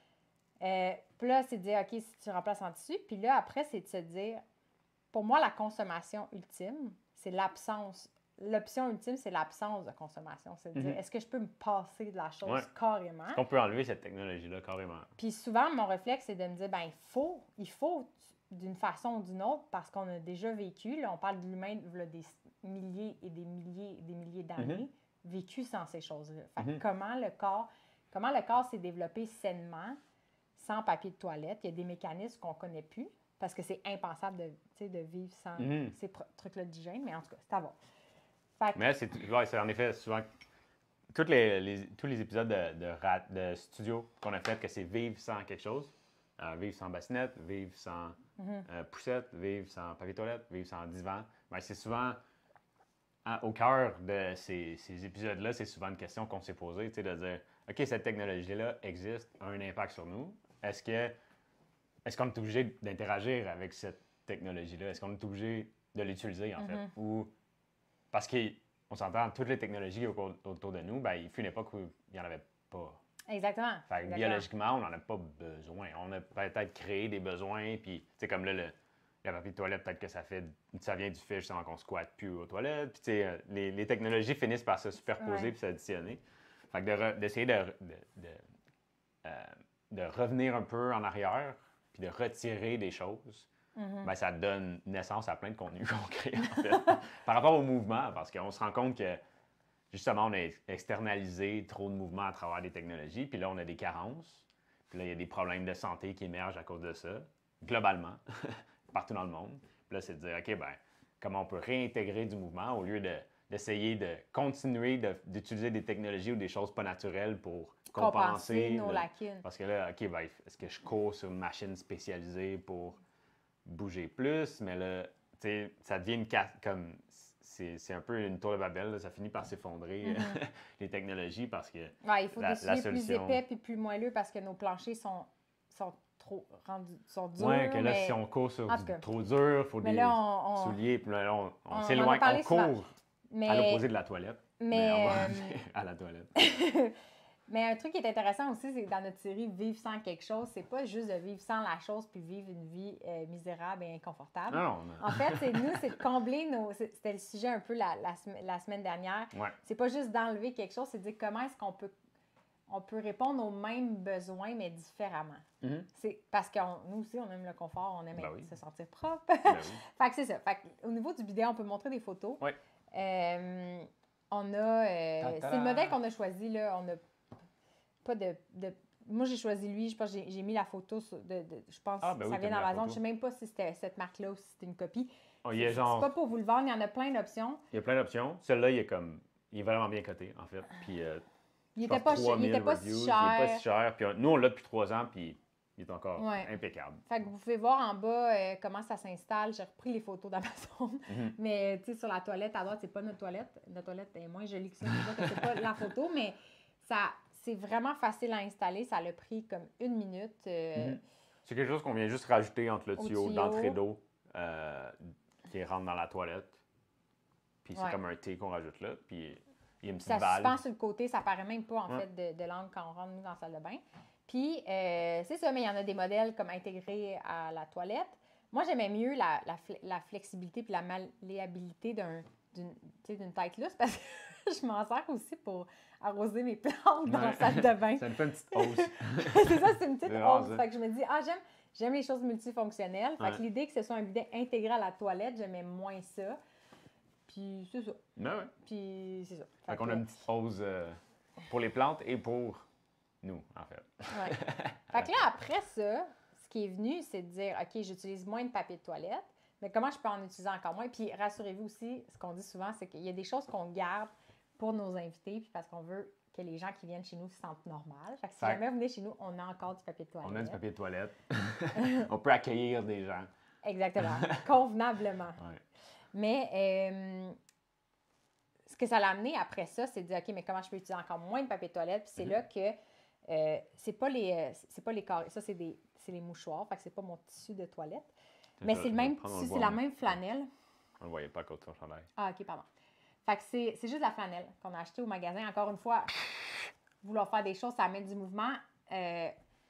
Euh, puis là, c'est de dire, OK, si tu remplaces en tissu. Puis là, après, c'est de se dire, pour moi, la consommation ultime, c'est l'absence. L'option ultime, c'est l'absence de consommation. C'est de dire, Mhm. est-ce que je peux me passer de la chose Ouais. carrément? On peut enlever cette technologie-là carrément. Puis souvent, mon réflexe, c'est de me dire, ben il faut, il faut d'une façon ou d'une autre, parce qu'on a déjà vécu, là, on parle de l'humain v'là des milliers et des milliers et des milliers d'années, vécu sans ces choses-là. Fait que Mhm. comment le corps, comment le corps s'est développé sainement, sans papier de toilette, il y a des mécanismes qu'on ne connaît plus, parce que c'est impensable de, tu sais, de vivre sans Mhm. ces pro- trucs-là d'hygiène, mais en tout cas, c'est à voir. Fait que- Mais c'est ouais, c'est en effet souvent toutes les, les- tous les épisodes de, de, ra- de studio qu'on a fait que c'est vivre sans quelque chose, euh, vivre sans bassinette, vivre sans Mhm. euh, poussette, vivre sans papier toilette, vivre sans divan. Ben, c'est souvent hein, au cœur de ces, ces épisodes-là, c'est souvent une question qu'on s'est posée, tu sais, de dire OK, cette technologie-là existe, a un impact sur nous. Est-ce que est-ce qu'on est obligé d'interagir avec cette technologie-là? Est-ce qu'on est obligé de l'utiliser, en fait? Mhm. Ou parce qu'on s'entend, toutes les technologies au- autour de nous, ben, il fut une époque où il n'y en avait pas. Exactement. Fait que Exactement. biologiquement, on n'en a pas besoin. On a peut-être créé des besoins, puis, tu sais, comme là, le, le papier de toilette, peut-être que ça fait, ça vient du fait justement qu'on squatte plus aux toilettes. Puis, tu sais, euh, les, les technologies finissent par se superposer Ouais. puis s'additionner. Fait que de re- d'essayer de, de, de, euh, de revenir un peu en arrière, puis de retirer des choses, Mhm. ben, ça donne naissance à plein de contenus qu'on crée, en fait. Par rapport au mouvement, parce qu'on se rend compte que, justement, on a externalisé trop de mouvements à travers des technologies, puis là, on a des carences, puis là, il y a des problèmes de santé qui émergent à cause de ça, globalement, partout dans le monde. Puis là, c'est de dire, OK, ben, comment on peut réintégrer du mouvement au lieu de, d'essayer de continuer de- d'utiliser des technologies ou des choses pas naturelles pour compenser. Compenser nos le- lacunes. Parce que là, OK, ben, est-ce que je cours sur une machine spécialisée pour bouger plus? Mais là, tu sais, ça devient une ca- comme. C'est, c'est un peu une tour de Babel, là, ça finit par s'effondrer, Mhm. les technologies, parce que. Ouais, il faut La- des la souliers plus solution- épais puis plus moelleux parce que nos planchers sont, sont trop rendus, sont durs. Ouais, que là, mais... si on court sur en tout du cas. trop dur, il faut Mais des là, on- on- souliers, puis là, on, on on en s'éloigne, a parlé on souvent. court Mais, à l'opposé de la toilette. mais, on va euh, à la toilette. mais un truc qui est intéressant aussi, c'est que dans notre série Vivre sans quelque chose, c'est pas juste de vivre sans la chose puis vivre une vie euh, misérable et inconfortable. Non, non, non. En fait, c'est nous, c'est de combler nos. c'est- C'était le sujet un peu la, la, sem- la semaine dernière. Ouais. C'est pas juste d'enlever quelque chose, c'est de dire comment est-ce qu'on peut, on peut répondre aux mêmes besoins, mais différemment. Mhm. C'est parce que on- nous aussi, on aime le confort, on aime Ben être- oui. se sentir propre. Ben oui. Fait que c'est ça. Fait que au niveau du bidet, on peut montrer des photos. Oui. Euh, on a. euh, Ta-ta-da! c'est le modèle qu'on a choisi, là. On a pas de. de- moi, j'ai choisi lui. Je pense que j'ai, j'ai mis la photo sur- de. de- je pense Ah, ben que oui, ça vient t'as mis la d'Amazon. photo. Je sais même pas si c'était cette marque-là ou si c'était une copie. Oh, il y a C'est genre, pas pour vous le vendre, il y en a plein d'options. il y a plein d'options. Celui-là, il est comme, il est vraiment bien coté, en fait. Puis, euh, Il je était pense pas, cher- il 3000 était pas si reviews, Il cher. est pas si cher. Puis, euh, nous, on l'a depuis trois ans, puis il est encore Ouais. impeccable. Fait que vous pouvez voir en bas euh, comment ça s'installe. J'ai repris les photos d'Amazon. Mhm. Mais tu sais, sur la toilette, à droite, c'est pas notre toilette. Notre toilette est moins jolie que ça. C'est que c'est pas la photo, mais ça, c'est vraiment facile à installer. Ça l'a pris comme une minute. euh, Mhm. C'est quelque chose qu'on vient juste rajouter entre le Au tuyau tuyau. d'entrée d'eau euh, qui rentre dans la toilette. Puis c'est Ouais. comme un T qu'on rajoute là. Puis il y a une Puis petite ça valve. suspend sur le côté, ça paraît même pas en Ouais. fait de, de l'angle quand on rentre nous dans la salle de bain. Puis euh, c'est ça, mais il y en a des modèles comme intégrés à la toilette. Moi, j'aimais mieux la, la, fle- la flexibilité puis la malléabilité d'un, d'une, tu sais, d'une tête lousse parce que je m'en sers aussi pour arroser mes plantes dans la Ouais. salle de bain. Ça nous fait une petite hausse. C'est ça, c'est une petite C'est rare, hausse. ça. Fait que je me dis, ah, j'aime, j'aime les choses multifonctionnelles. Fait Ouais. que l'idée que ce soit un bidet intégré à la toilette, j'aimais moins ça. Puis c'est ça. Ben ouais. Puis c'est ça. Fait Fait qu'on que- a une petite hausse euh, pour les plantes et pour nous, en fait. Ouais. Fait que là, après ça, ce qui est venu, c'est de dire, OK, j'utilise moins de papier de toilette, mais comment je peux en utiliser encore moins? Puis rassurez-vous aussi, ce qu'on dit souvent, c'est qu'il y a des choses qu'on garde pour nos invités, puis parce qu'on veut que les gens qui viennent chez nous se sentent normal. Fait que si Fait- jamais vous venez chez nous, on a encore du papier de toilette. On a du papier de toilette. On peut accueillir des gens. Exactement, convenablement. Ouais. Mais euh, ce que ça l'a amené après ça, c'est de dire, OK, mais comment je peux utiliser encore moins de papier de toilette? Puis c'est Mhm. là que euh, c'est pas les euh, c'est pas les carrés. Ça, c'est des c'est les mouchoirs. Fait que c'est pas mon tissu de toilette. Mais Ça, c'est le je vais même prendre, on tissu, le c'est voit, la mais- même flanelle. On le voyait pas à côté de son chandail. Ah, OK, pardon. Fait que c'est c'est juste la flanelle qu'on a acheté au magasin. Encore une fois, vouloir faire des choses, ça amène du mouvement. Euh,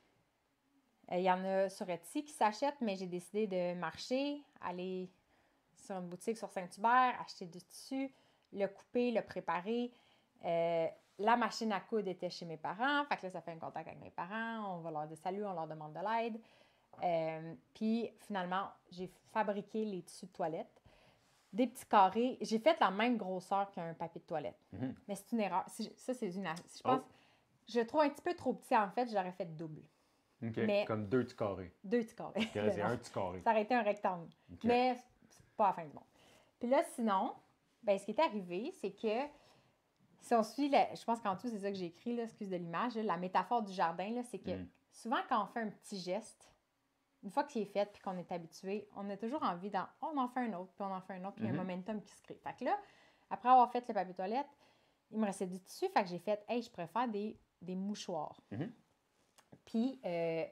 Il y en a sur Etsy qui s'achètent, mais j'ai décidé de marcher, aller sur une boutique sur Saint-Hubert, acheter du tissu, le couper, le préparer. Euh, la machine à coudre était chez mes parents. Fait que là, ça fait un contact avec mes parents. On va leur dire salut, on leur demande de l'aide. Euh, puis finalement, j'ai fabriqué les tissus de toilette. Des petits carrés. J'ai fait la même grosseur qu'un papier de toilette. Mhm. Mais c'est une erreur. Si- Ça, c'est une. Je pense. Oh. Je le trouve un petit peu trop petit, en fait. J'aurais fait double. OK. Mais- Comme deux petits carrés. Deux petits carrés. OK, là, c'est un petit carré. Ça aurait été un rectangle. OK. Mais c'est pas la fin du monde. Puis là, sinon, ben, ce qui est arrivé, c'est que si on suit, la- je pense qu'en tout, c'est ça que j'ai écrit, là, excuse de l'image, là, la métaphore du jardin, là, c'est que Mm. souvent, quand on fait un petit geste, une fois qu'il est fait puis qu'on est habitué, on a toujours envie d'en oh, on en fait un autre, puis on en fait un autre, puis il y a Mhm. un momentum qui se crée. Fait que là, après avoir fait le papier toilette, il me restait du tissu, fait que j'ai fait, hey, je préfère des, des mouchoirs. Mhm. Puis, euh,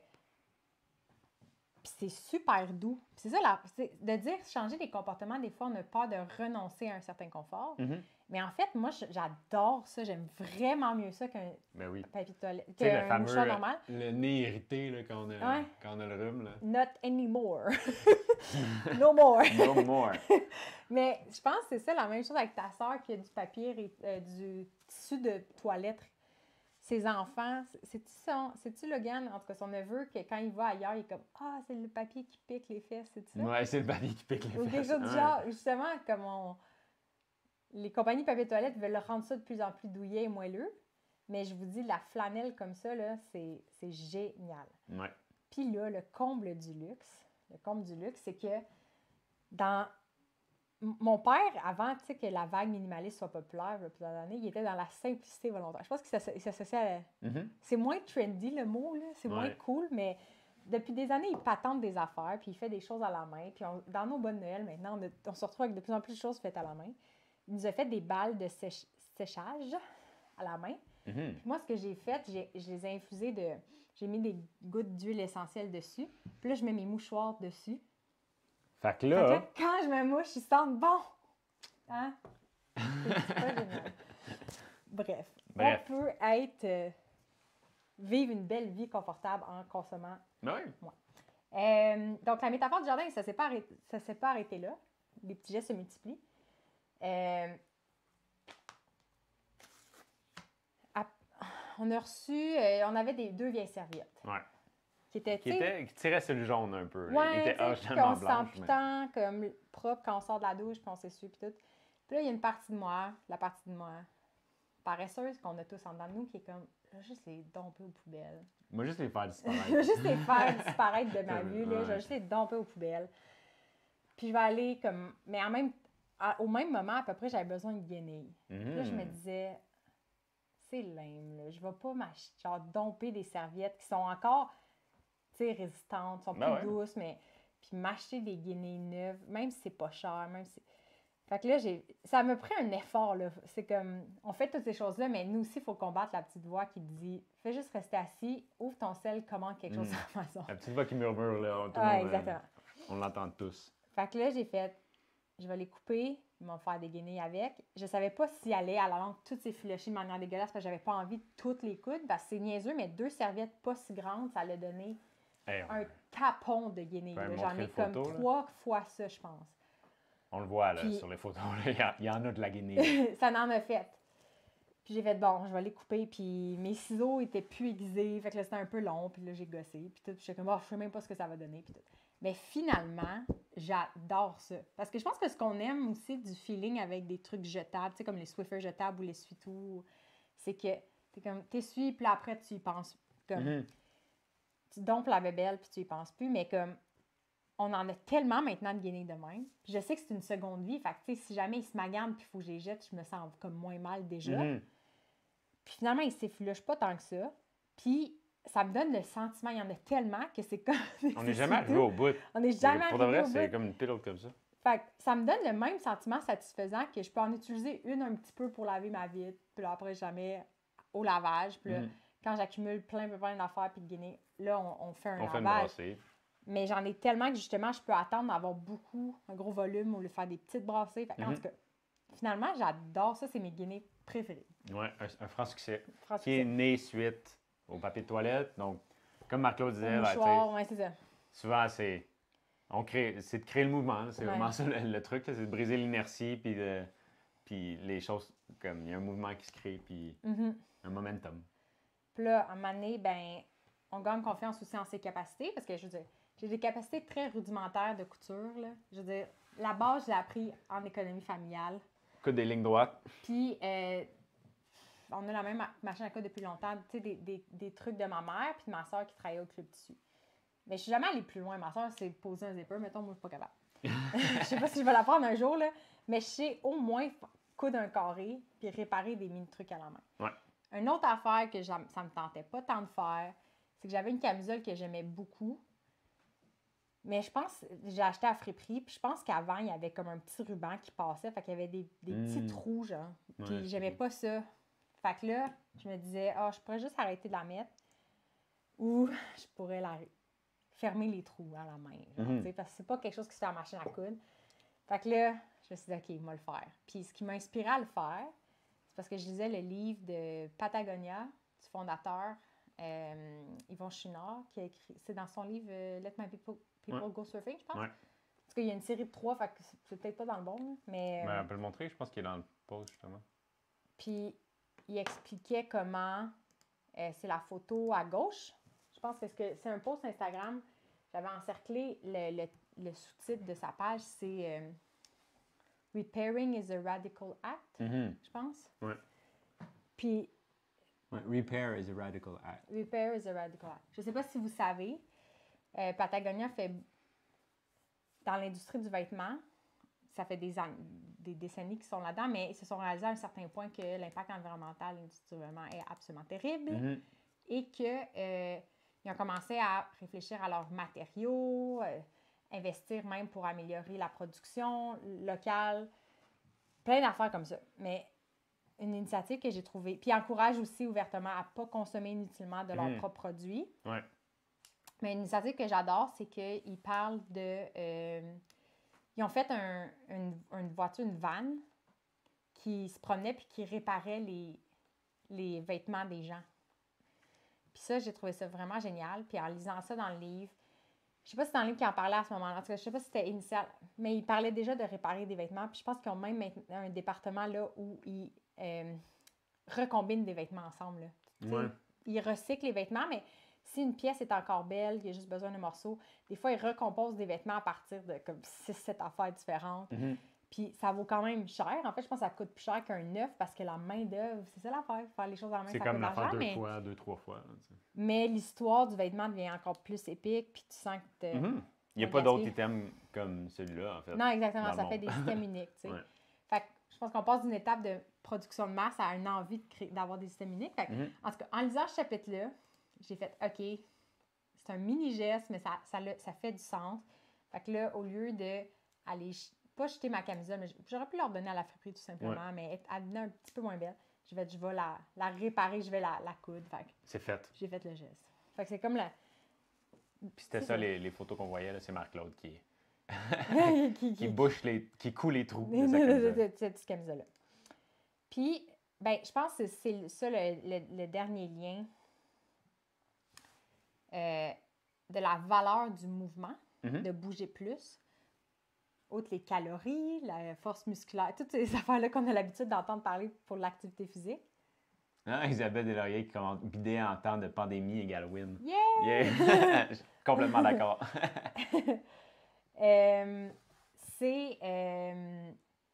puis c'est super doux. Puis c'est ça, la- c'est de dire changer les comportements, des fois, on a peur de renoncer à un certain confort. Mhm. Mais en fait, moi, je- j'adore ça. J'aime vraiment mieux ça qu'un Ben oui. papier de toilette, Tu sais, le qu'un fameux mouchoir normal. le nez irrité là, quand, on a, Ouais. quand on a le rhume. Là. Not anymore. No more. No more. Mais je pense que c'est ça, la même chose avec ta soeur qui a du papier, et, euh, du tissu de toilette. Ses enfants, c'est-tu son, c'est-tu Logan, en tout cas son neveu, que quand il va ailleurs, il est comme « Ah, c'est le papier qui pique les fesses, c'est ça? Ouais, c'est le papier qui pique les Ou fesses. quelque chose du Ouais. genre. Justement, comme on... les compagnies de papier de toilette veulent rendre ça de plus en plus douillet et moelleux. Mais je vous dis, la flanelle comme ça, là, c'est, c'est génial. Ouais. Puis là, le comble du luxe, le comble du luxe, c'est que dans... M- Mon père, avant tu sais, que la vague minimaliste soit populaire, il y a plusieurs années, il était dans la simplicité volontaire. Je pense qu'il s'asso- il s'associait à... Mhm. C'est moins trendy, le mot, là. C'est moins Ouais. cool, mais depuis des années, il patente des affaires, puis il fait des choses à la main. Puis on- dans nos bonnes Noël, maintenant, on, a- on se retrouve avec de plus en plus de choses faites à la main. Il nous a fait des balles de sèche- séchage à la main. Mhm. Puis moi, ce que j'ai fait, j'ai, je les ai infusés de... J'ai mis des gouttes d'huile essentielle dessus. Puis là, je mets mes mouchoirs dessus. Fait que Fait que là, là, quand je me mouche, ils sentent bon. Hein? C'est c'est pas génial. Bref, Bref. on peut être... euh, vivre une belle vie confortable en consommant. ben oui. Euh, donc, la métaphore du jardin, ça ne s'est pas arrêté, ça s'est pas arrêté là. Les petits gestes se multiplient. Euh, à- on a reçu... euh, on avait des deux vieilles serviettes. Ouais. Qui étaient, Qui, tu sais, était, qui tirait sur le jaune un peu. là. ouais, Il était tu sais, originellement qu'on se blanche. sent mais- putain, comme propre quand on sort de la douche, puis on s'essuie, puis tout. Puis là, il y a une partie de moi, la partie de moi paresseuse qu'on a tous en dedans de nous, qui est comme, je vais juste les domper aux poubelles. Moi, juste les faire disparaître. Je vais juste les faire disparaître de ma Ouais. vue, là. Je vais juste les domper aux poubelles. Puis je vais aller comme... Mais en même... à- au même moment, à peu près, j'avais besoin de guenilles. Puis là, je me Mhm. disais, c'est lame, là. Je vais pas m'acheter, genre, domper des serviettes qui sont encore, tu sais, résistantes, sont plus Ben ouais. douces, mais... Puis m'acheter des guenilles neuves, même si c'est pas cher, même si... Fait que là, j'ai... ça m'a pris un effort, là. C'est comme... On fait toutes ces choses-là, mais nous aussi, il faut combattre la petite voix qui te dit « Fais juste rester assis, ouvre ton sel, commande quelque chose Mm. sur Amazon. La petite voix qui murmure, là. Tout » le Ah, monde, euh, exactement. on l'entend tous. Fait que là, j'ai fait... Je vais les couper, ils vont faire des guenilles avec. Je savais pas s'y aller à la langue toutes ces filochées de manière dégueulasse parce que j'avais pas envie de toutes les coudre. Parce que c'est niaiseux, mais deux serviettes pas si grandes, ça allait donner Hey, on, un capon de guenilles. peut là. même J'en montrer ai une comme photo, là. trois fois ça, je pense. on le voit là, Puis- sur les photos. là. Il y a- il y, en a de la guinée. Ça en a fait. Puis j'ai fait, bon, je vais les couper. Puis mes ciseaux étaient plus aiguisés. Fait que là, c'était un peu long. Puis là, j'ai gossé. Puis tout. Puis j'étais comme, oh, je sais même pas ce que ça va donner. Puis tout. Mais finalement, j'adore ça. Parce que je pense que ce qu'on aime aussi du feeling avec des trucs jetables, tu sais, comme les Swiffer jetables ou les essuie-tout, c'est que t'es comme, t'essuies, puis là, après, tu y penses. Comme, Mhm. tu dompes la bébelle, puis tu y penses plus. Mais comme, on en a tellement maintenant de guenilles de même. Puis je sais que c'est une seconde vie. Fait que, tu sais, si jamais ils se maganent, puis il faut que je les jette, je me sens comme moins mal déjà. Mhm. Puis finalement, ils s'effilochent pas tant que ça. Puis ça me donne le sentiment, il y en a tellement que c'est comme... On n'est jamais arrivé au bout. On n'est jamais Pour de arrivé vrai, au c'est bout. comme une pilule comme ça. Fait que ça me donne le même sentiment satisfaisant que je peux en utiliser une un petit peu pour laver ma vitre, puis là, après, jamais au lavage. Puis là, Mhm. quand j'accumule plein, plein, plein d'affaires puis de guenilles, là, on, on fait un On fait une lavage. brassée. Mais j'en ai tellement que justement, je peux attendre d'avoir beaucoup, un gros volume, ou le faire des petites brassées. Fait que, en Mhm. tout cas, finalement, j'adore ça. C'est mes guenilles préférées. Ouais, un, un franc succès. Franchement, Qui est né suite au papier de toilette. Donc, comme Marc-Claude disait, ben, tu sais, mouchoir, ouais, c'est ça. souvent, c'est on crée, c'est de créer le mouvement. là. C'est Ouais. vraiment ça le, le truc. là, C'est de briser l'inertie. Puis, de- puis les choses, comme il y a un mouvement qui se crée. Puis Mhm. un momentum. Puis là, à un moment donné, ben, on gagne confiance aussi en ses capacités, parce que, je veux dire, j'ai des capacités très rudimentaires de couture, là. Je veux dire, la base, je l'ai appris en économie familiale. Coudre des lignes droites. Puis, euh, on a la même ma- machine à coudre depuis longtemps, tu sais, des, des, des trucs de ma mère puis de ma soeur qui travaillait au Club Tissu. Mais je suis jamais allée plus loin. Ma soeur, c'est poser un zipper. Mettons, moi, je suis pas capable. Je sais pas si je vais l'apprendre un jour, là, mais je sais au moins f- coudre un carré puis réparer des mini-trucs à la main. Ouais. Une autre affaire que j'aime- ça me tentait pas tant de faire, c'est que j'avais une camisole que j'aimais beaucoup. Mais je pense, j'ai acheté à friperie, puis je pense qu'avant, il y avait comme un petit ruban qui passait, fait qu'il y avait des, des Mm. petits trous, genre. Puis Ouais, j'aimais c'est- pas ça. Fait que là, je me disais, ah, je pourrais juste arrêter de la mettre, ou je pourrais la fermer les trous à la main, genre, Mhm. tu sais, parce que c'est pas quelque chose qui se fait à la machine à coudre. Fait que là, je me suis dit, OK, moi le faire. Puis ce qui m'a inspiré à le faire, c'est parce que je lisais le livre de Patagonia, du fondateur, euh, Yvon Chouinard, qui a écrit, c'est dans son livre euh, Let My People, People Ouais. Go Surfing, je pense. Ouais. Parce qu'il y a une série de trois, fait que c'est- c'est peut-être pas dans le bon, là, mais... Ben, euh, on peut le montrer. Je pense qu'il est dans le post, justement. Puis il expliquait comment euh, c'est la photo à gauche. Je pense que c'est que c'est un post Instagram. J'avais encerclé le, le, le sous-titre de sa page, c'est euh, Repairing is a Radical Act, Mhm. je pense. Ouais. Puis Ouais, repair is a radical act. Repair is a Radical Act. Je ne sais pas si vous savez, euh, Patagonia fait dans l'industrie du vêtement, ça fait des, an- des décennies qu'ils sont là-dedans, mais ils se sont réalisés à un certain point que l'impact environnemental de l'industrie du vêtement est absolument terrible Mhm. et qu'ils ont commencé à réfléchir à leurs matériaux, euh, investir même pour améliorer la production locale, plein d'affaires comme ça. Mais une initiative que j'ai trouvée. Puis, ils encouragent aussi ouvertement à ne pas consommer inutilement de leurs Mhm. propres produits. Ouais. Mais une initiative que j'adore, c'est qu'ils parlent de... euh, ils ont fait un- une, une voiture, une van, qui se promenait puis qui réparait les, les vêtements des gens. Puis ça, j'ai trouvé ça vraiment génial. Puis en lisant ça dans le livre, je sais pas si c'est dans le livre qui en parlait à ce moment-là. En tout cas, je sais pas si c'était initial, mais ils parlaient déjà de réparer des vêtements. Puis je pense qu'ils ont même maintenant un département là où ils euh, recombinent des vêtements ensemble. Là. Tu sais, Ouais. Ils recyclent les vêtements, mais si une pièce est encore belle, il y a juste besoin d'un morceau, des fois, ils recomposent des vêtements à partir de comme six sept affaires différentes. Mhm. Puis ça vaut quand même cher. En fait, je pense que ça coûte plus cher qu'un neuf parce que la main-d'œuvre, c'est ça l'affaire. Faire les choses en main, C'est ça comme coûte de l'affaire l'argent. deux Mais, fois, deux, trois fois. là, tu sais. mais l'histoire du vêtement devient encore plus épique. Puis tu sens que t'es- Mhm. Il n'y a on pas d'autres gaspille. items comme celui-là, en fait. Non, exactement. dans Ça le fait monde. des systèmes uniques. tu sais. Ouais. Fait que je pense qu'on passe d'une étape de production de masse à une envie de créer- d'avoir des systèmes uniques. Fait que, Mhm. En tout cas, en lisant ce chapitre-là, j'ai fait OK, c'est un mini geste, mais ça, ça, le- ça fait du sens. Fait que là, au lieu de aller ch- pas jeter ma camisole, mais j'aurais pu leur donner à la friperie tout simplement, mais être- elle devenait un petit peu moins belle. Je vais, je vais la, la réparer, je vais la, la coudre. Fait que C'est fait. j'ai fait le geste. Fait que c'est comme la. Puis c'était C'est ça, ça. les, les photos qu'on voyait, là, c'est Marc-Claude qui, qui, qui bouche les... qui coule les trous de sa de camisole. de cette petite camisole-là. Puis, ben, je pense que c'est ça le, le- le dernier lien euh, de la valeur du mouvement, Mhm. de bouger plus. Outre les calories, la force musculaire, toutes ces affaires-là qu'on a l'habitude d'entendre parler pour l'activité physique. Ah, Isabelle Deslauriers qui commente bidet en temps de pandémie égale win. Yeah! Yeah! Je suis complètement d'accord. Euh, c'est. euh,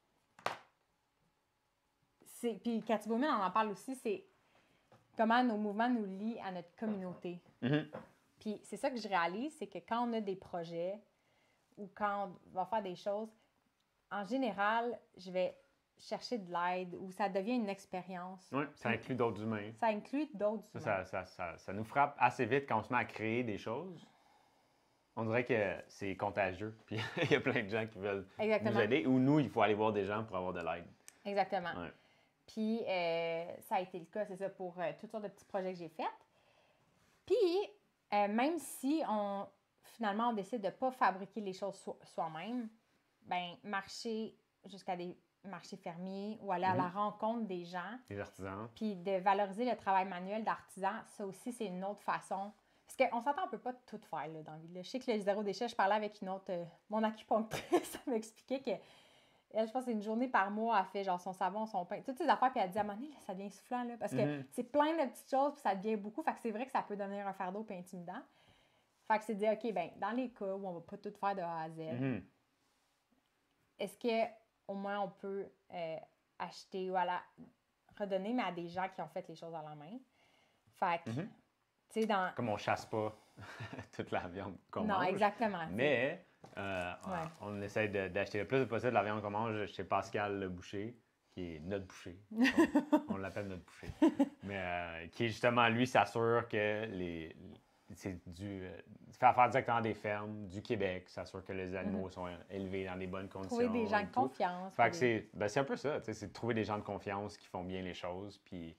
c'est- Puis Cathy Bowman, on en parle aussi, c'est comment nos mouvements nous lient à notre communauté. Mhm. Puis c'est ça que je réalise, c'est que quand on a des projets ou quand on va faire des choses, en général, je vais chercher de l'aide ou ça devient une expérience. Oui, ça inclut d'autres humains. Ça inclut d'autres Ça, humains. ça, ça, ça, ça nous frappe assez vite quand on se met à créer des choses. On dirait que c'est contagieux. Puis il y a plein de gens qui veulent Exactement. nous aider. Ou nous, il faut aller voir des gens pour avoir de l'aide. Exactement. Ouais. Puis euh, ça a été le cas, c'est ça, pour euh, toutes sortes de petits projets que j'ai faits. Puis, euh, même si on finalement on décide de ne pas fabriquer les choses so- soi-même, ben marcher jusqu'à des marchés fermiers ou aller à la Mhm. rencontre des gens, Les artisans. puis de valoriser le travail manuel d'artisan, ça aussi, c'est une autre façon. Parce qu'on s'entend, on ne peut pas tout faire là, dans la vie. Là. Je sais que le zéro déchet, je parlais avec une autre, euh, mon acupunctrice, elle m'expliquait que elle, je pense que c'est une journée par mois, elle fait genre son savon, son pain, toutes ces affaires, puis elle dit à un moment donné, là, ça devient soufflant, là, parce que Mhm. c'est plein de petites choses, puis ça devient beaucoup, fait que c'est vrai que ça peut devenir un fardeau puis intimidant. Fait que c'est de dire, OK, ben dans les cas où on va pas tout faire de A à Z, Mhm. est-ce qu'au moins on peut euh, acheter ou à la redonner, mais à des gens qui ont fait les choses à la main? Fait que, Mhm. tu sais, dans... Comme on chasse pas toute la viande qu'on Non, mange. exactement. Mais euh, Ouais. on, on essaie de- d'acheter le plus possible de la viande qu'on mange chez Pascal le boucher, qui est notre boucher. On, on l'appelle notre boucher. Mais euh, qui, justement, lui, s'assure que les, c'est du. euh, fait affaire directement des fermes du Québec, s'assure que les animaux sont élevés dans des bonnes conditions. Trouver des gens et de tout. confiance. Fait puis que des- c'est ben, c'est un peu ça, tu sais, c'est de trouver des gens de confiance qui font bien les choses, puis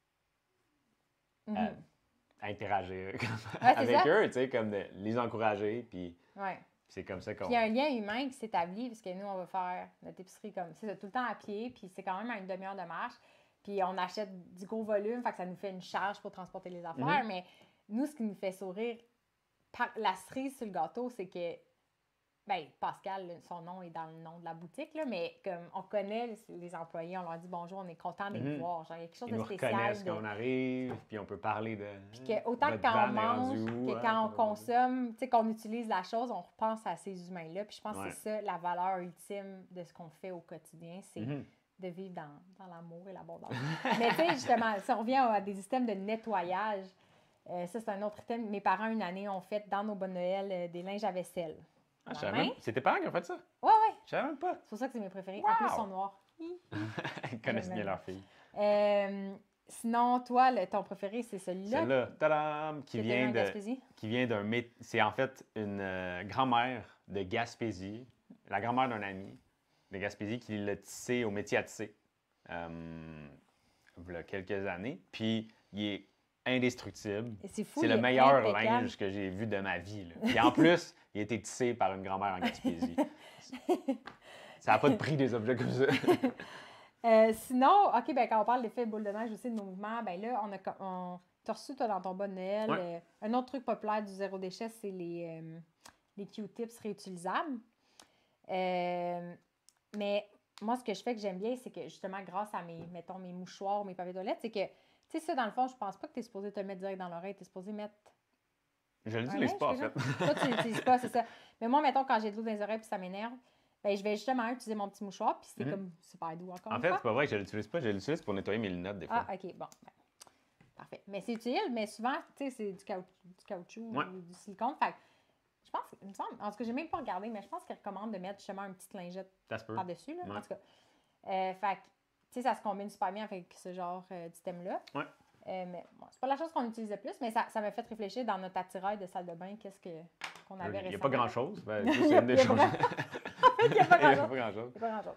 Mhm. euh, interagir c'est avec ça. eux, tu sais, comme de les encourager, puis Ouais. c'est comme ça qu'on... Puis il y a un lien humain qui s'établit, parce que nous, on va faire notre épicerie comme c'est ça, tout le temps à pied, puis c'est quand même à une demi-heure de marche. Puis on achète du gros volume, fait que ça nous fait une charge pour transporter les affaires. Mhm. Mais nous, ce qui nous fait sourire, par la cerise sur le gâteau, c'est que, ben Pascal, là, son nom est dans le nom de la boutique, là, mais comme on connaît les, les employés, on leur dit bonjour, on est content de les Mhm. voir. Genre, il y a quelque chose Ils de nous spécial. reconnaissent de- quand on arrive, puis on peut parler de... Puis que autant que Votre quand on van est rendu mange, où, que hein, quand on ton- consomme, tu sais, qu'on utilise la chose, on repense à ces humains-là. Puis je pense Ouais. que c'est ça la valeur ultime de ce qu'on fait au quotidien, c'est Mhm. de vivre dans, dans l'amour et l'abondance. Mais tu sais, justement, si on revient à des systèmes de nettoyage, euh, ça c'est un autre thème. Mes parents, une année, ont fait dans nos bonnes Noël euh, des linges à vaisselle. Ah, je La savais main. même... C'est tes parents qui ont fait ça? Ouais, ouais. Je savais même pas. C'est pour ça que c'est mes préférés. Wow! En plus, ils sont noirs. Hi. Ils connaissent Ouais, bien ouais. leur fille. Euh, sinon, toi, le- ton préféré, c'est celui-là. Celle-là, tadam, qui que t'as eu vient en de... Gaspésie. qui vient d'un... mé- C'est en fait une euh, grand-mère de Gaspésie, la grand-mère d'un ami de Gaspésie qui l'a tissé au métier à tisser. Euh, il y a quelques années. Puis il est indestructible. Et c'est fou, C'est il le est meilleur impeccable. linge que j'ai vu de ma vie. Là. Puis en plus, il a été tissé par une grand-mère en Gaspésie. Ça n'a pas de prix des objets comme ça. Euh, sinon, OK, ben, quand on parle d'effet boule de neige aussi, de nos mouvements, ben là, on a, co- on, t'as reçu, toi, dans ton bas de Noël. Ouais. euh, un autre truc populaire du zéro déchet, c'est les, euh, les Q-tips réutilisables. Euh, mais moi, ce que je fais que j'aime bien, c'est que justement, grâce à mes, mettons, mes mouchoirs, mes papiers toilettes, c'est que, tu sais, ça, dans le fond, je pense pas que tu es supposé te le mettre direct dans l'oreille, tu es supposé mettre. Je le un dis, linge, pas, en déjà. fait. Toi, tu l'utilises pas, c'est ça. Mais moi, mettons, quand j'ai de l'eau dans les oreilles puis ça m'énerve, ben, je vais justement utiliser mon petit mouchoir, puis c'est Mhm. comme super doux encore En une fait, fois. c'est pas vrai que je l'utilise pas. Je l'utilise pour nettoyer mes lunettes, des fois. Ah, OK, bon. Ben, parfait. Mais c'est utile, mais souvent, tu sais, c'est du, caoutchouc, du caoutchouc Ouais. ou du silicone. Fait que je pense, il me semble, en tout cas, j'ai même pas regardé, mais je pense qu'ils recommandent de mettre justement une petite lingette Ça se peut. par-dessus, là, Ouais. en tout cas. Euh, fait que, tu sais, ça se combine super bien avec ce genre euh, d'ithème-là. Ouais. Euh, mais bon, c'est pas la chose qu'on utilise le plus, mais ça, ça m'a fait réfléchir dans notre attirail de salle de bain, qu'est-ce que, qu'on avait Il n'y a récemment. pas grand-chose. Ben, Il ça, y c'est a- une des il y a choses. vraiment- Il y a pas Il n'y a grand-chose. pas grand-chose. C'est pas grand-chose.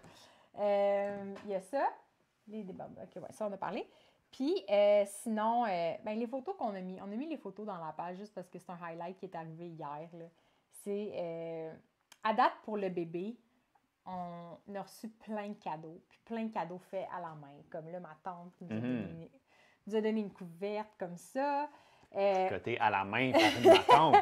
Euh, Il y a ça. Les débats. OK, ouais, ça, on a parlé. Puis, euh, sinon, euh, ben, les photos qu'on a mis. On a mis les photos dans la page juste parce que c'est un highlight qui est arrivé hier. là. C'est, euh, à date, pour le bébé, on a reçu plein de cadeaux. Puis plein de cadeaux faits à la main. Comme là, ma tante qui nous a, Mhm. donné, une, nous a donné une couverte comme ça. Euh, Côté à la main par une matante.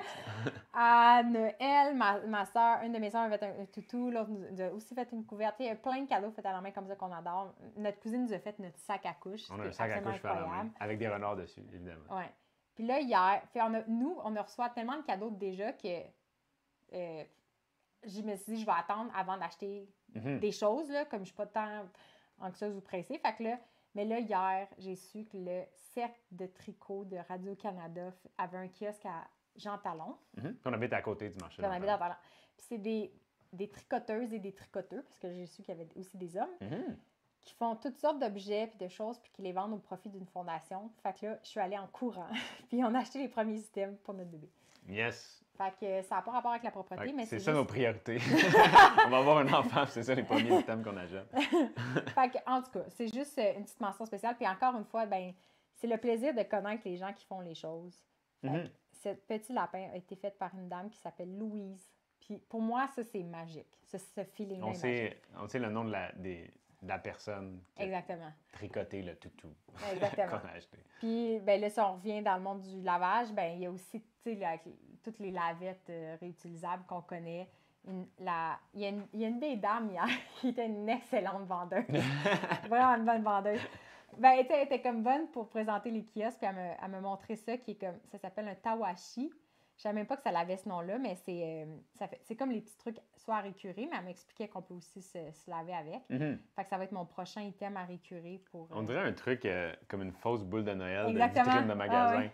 à Noël, ma, ma soeur, une de mes soeurs avait fait un, un toutou, l'autre nous a aussi fait une couverte. Il y a plein de cadeaux faits à la main comme ça qu'on adore. Notre cousine nous a fait notre sac à couche. On a un C'était sac à absolument couche fait à la main. incroyable. Avec des renards dessus, évidemment. Ouais. Puis là, hier, fait, on a, nous, on a reçu tellement de cadeaux déjà que euh, je me suis dit, je vais attendre avant d'acheter Mhm. des choses, là, comme je suis pas tant anxieuse ou pressée. Fait que là, mais là, hier, j'ai su que le cercle de tricot de Radio-Canada f- avait un kiosque à Jean Talon. Mhm. Puis on habite à côté du marché. Puis on de avait Montréal. dans Talon. Puis c'est des, des tricoteuses et des tricoteurs, parce que j'ai su qu'il y avait aussi des hommes, Mhm. qui font toutes sortes d'objets puis de choses, puis qui les vendent au profit d'une fondation. Fait que là, je suis allée en courant, puis on a acheté les premiers items pour notre bébé. Yes. Fait que ça n'a pas rapport avec la propreté, Fait que mais c'est c'est ça nos juste... priorités. On va avoir un enfant, puis c'est ça les premiers items qu'on achète. Fait que, en tout cas, c'est juste euh, une petite mention spéciale. Puis encore une fois, ben, c'est le plaisir de connaître les gens qui font les choses. Fait Mhm. que ce petit lapin a été fait par une dame qui s'appelle Louise. Puis pour moi, ça, c'est magique. Ce, ce feeling-là On est magique. sait, on sait le nom de la, des, de la personne qui a Exactement. tricoté le toutou Exactement. qu'on a acheté. Puis, ben là, si on revient dans le monde du lavage, ben il y a aussi, tu sais, la- toutes les lavettes euh, réutilisables qu'on connaît. Une- la- Il y, a une- il y a une des dames hier qui était une excellente vendeuse. Vraiment une bonne vendeuse. Ben, elle était, elle était comme bonne pour présenter les kiosques, puis elle me, elle me montrait ça, qui est comme, ça s'appelle un tawashi. Je savais même pas que ça avait ce nom-là, mais c'est euh, ça fait- c'est comme les petits trucs soit à récurer, mais elle m'expliquait qu'on peut aussi se, se laver avec. Mhm. Fait que ça va être mon prochain item à récurer pour... euh, On dirait un truc euh, comme une fausse boule de Noël Exactement. de vitrine de magasin.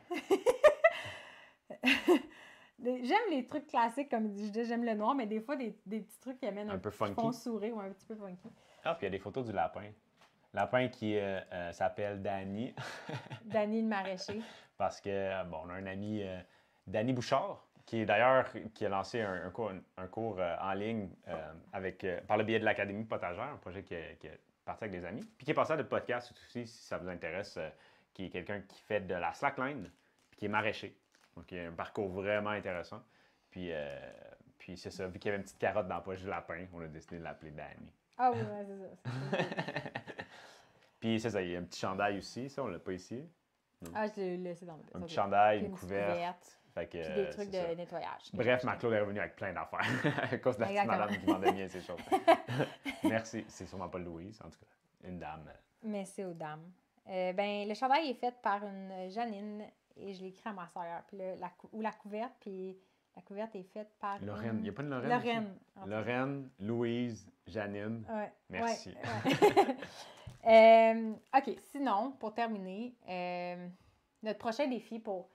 Ah Des- J'aime les trucs classiques, comme je dis, j'aime le noir, mais des fois, des, des petits trucs qui amènent Un un, peu qui font funky. sourire ou un petit peu funky. Ah, puis il y a des photos du lapin. Lapin qui euh, euh, s'appelle Danny, Danny le maraîcher. parce que, euh, bon, on a un ami, euh, Danny Bouchard, qui est d'ailleurs, qui a lancé un, un cours, un cours euh, en ligne euh, avec, euh, par le biais de l'Académie Potagère, un projet qui est, qui est parti avec des amis, puis qui est passé à de podcast aussi, si ça vous intéresse, euh, qui est quelqu'un qui fait de la slackline, puis qui est maraîcher. Donc, il a un parcours vraiment intéressant. Puis, euh, puis c'est ça, vu qu'il y avait une petite carotte dans la poche du lapin, on a décidé de l'appeler Danny. Ah oui, ouais, c'est ça. c'est ça. Puis c'est ça, il y a un petit chandail aussi, ça, on l'a pas ici. Ah, je l'ai laissé dans le Un ça, petit ok. chandail, Puis une petite couverte. Fait que, Puis euh, des trucs c'est ça. de nettoyage. que Bref, j'ai Marc-Claude est revenu avec plein d'affaires à cause de la petite Exactement. madame qui vendait bien ces choses. Merci. C'est sûrement pas Louise, en tout cas. Une dame. acheté. Merci aux dames. Euh, ben, le chandail est fait par une Janine et je l'ai écrit à ma soeur. Puis le- la, cou- ou la couverte, puis la couverte est faite par. Lorraine. une- Il n'y a pas de Lorraine? Lorraine. en fait. Lorraine, Louise, Janine. Ouais, Merci. ouais, ouais. Euh, OK, sinon, pour terminer, euh, notre prochain défi pour...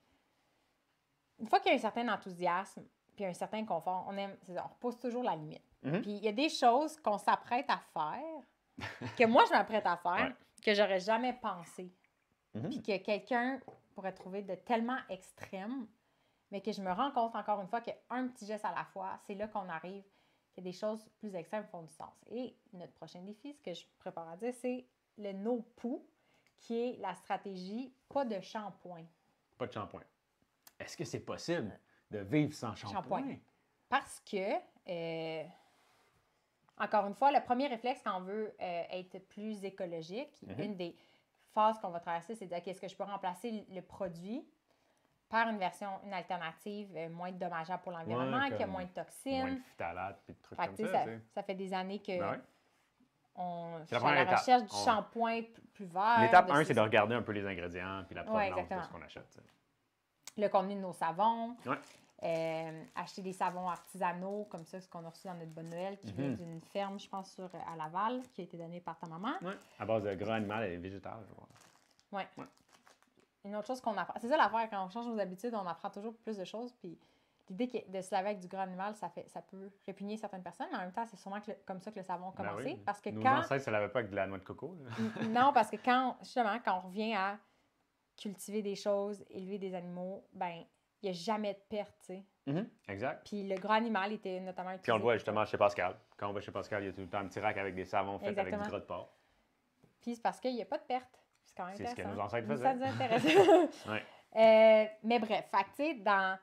Une fois qu'il y a un certain enthousiasme puis un certain confort, on aime, c'est ça, on repousse toujours la limite. Mhm. Puis il y a des choses qu'on s'apprête à faire, que moi, je m'apprête à faire, Ouais. que j'aurais jamais pensé. Mhm. Puis que quelqu'un pourrait trouver de tellement extrême, mais que je me rends compte encore une fois qu'un petit geste à la fois, c'est là qu'on arrive, que des choses plus extrêmes font du sens. Et notre prochain défi, ce que je prépare à dire, c'est le no-poo. qui est la stratégie pas de shampoing. Pas de shampoing. Est-ce que c'est possible de vivre sans shampoing? Shampoing. Parce que, euh, encore une fois, le premier réflexe quand on veut euh, être plus écologique, Mm-hmm. une des phases qu'on va traverser, c'est de dire, OK, est-ce que je peux remplacer le produit par une version, une alternative euh, moins dommageable pour l'environnement, Ouais, qui a comme moins de Moins toxines. de phtalates et de trucs Fait que, comme tu sais, ça. ça, tu sais. ça fait des années que Ben ouais. on C'est la je suis à première la étape. recherche du On- shampoing p- plus vert. L'étape de un, ces- c'est de regarder un peu les ingrédients puis la provenance de exactement. ce qu'on achète. tu sais. le contenu de nos savons. Ouais. Euh, acheter des savons artisanaux, comme ça, ce qu'on a reçu dans notre bonne Noël, qui vient Mhm. d'une ferme, je pense, sur, à Laval, qui a été donnée par ta maman. Ouais. À base de gras animal et végétal, je vois. Ouais. Ouais. Une autre chose qu'on apprend, c'est ça l'affaire, quand on change nos habitudes, on apprend toujours plus de choses, puis l'idée que de se laver avec du gras animal, ça, fait, ça peut répugner certaines personnes, mais en même temps, c'est sûrement que le- comme ça que le savon a Ben commencé. oui. Parce que Nos quand... ancêtres ne se lavaient pas avec de la noix de coco. là. N- non, parce que quand, justement, quand on revient à cultiver des choses, élever des animaux, ben il n'y a jamais de perte, tu sais. Mhm. Exact. Puis le gras animal était notamment utilisé. Puis on le voit justement chez Pascal. Quand on va chez Pascal, il y a tout le temps un petit rack avec des savons faits avec Exactement. du gras de porc. Puis c'est parce qu'il n'y a pas de perte. C'est quand même C'est ce que intéressant. nos ancêtres Nous, faisaient. Ça nous intéresse. Ouais. Euh, mais bref, fait que, tu sais, dans...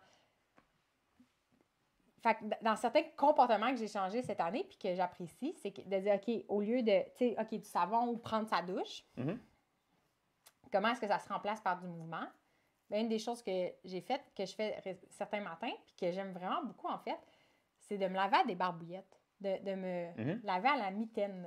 Fait que dans certains comportements que j'ai changés cette année puis que j'apprécie, c'est que- de dire, OK, au lieu de, tu sais, OK, du savon ou prendre sa douche, Mhm. comment est-ce que ça se remplace par du mouvement? Bien, une des choses que j'ai faites, que je fais ré- certains matins, puis que j'aime vraiment beaucoup, en fait, c'est de me laver à des barbouillettes, de, de me Mhm. laver à la mitaine.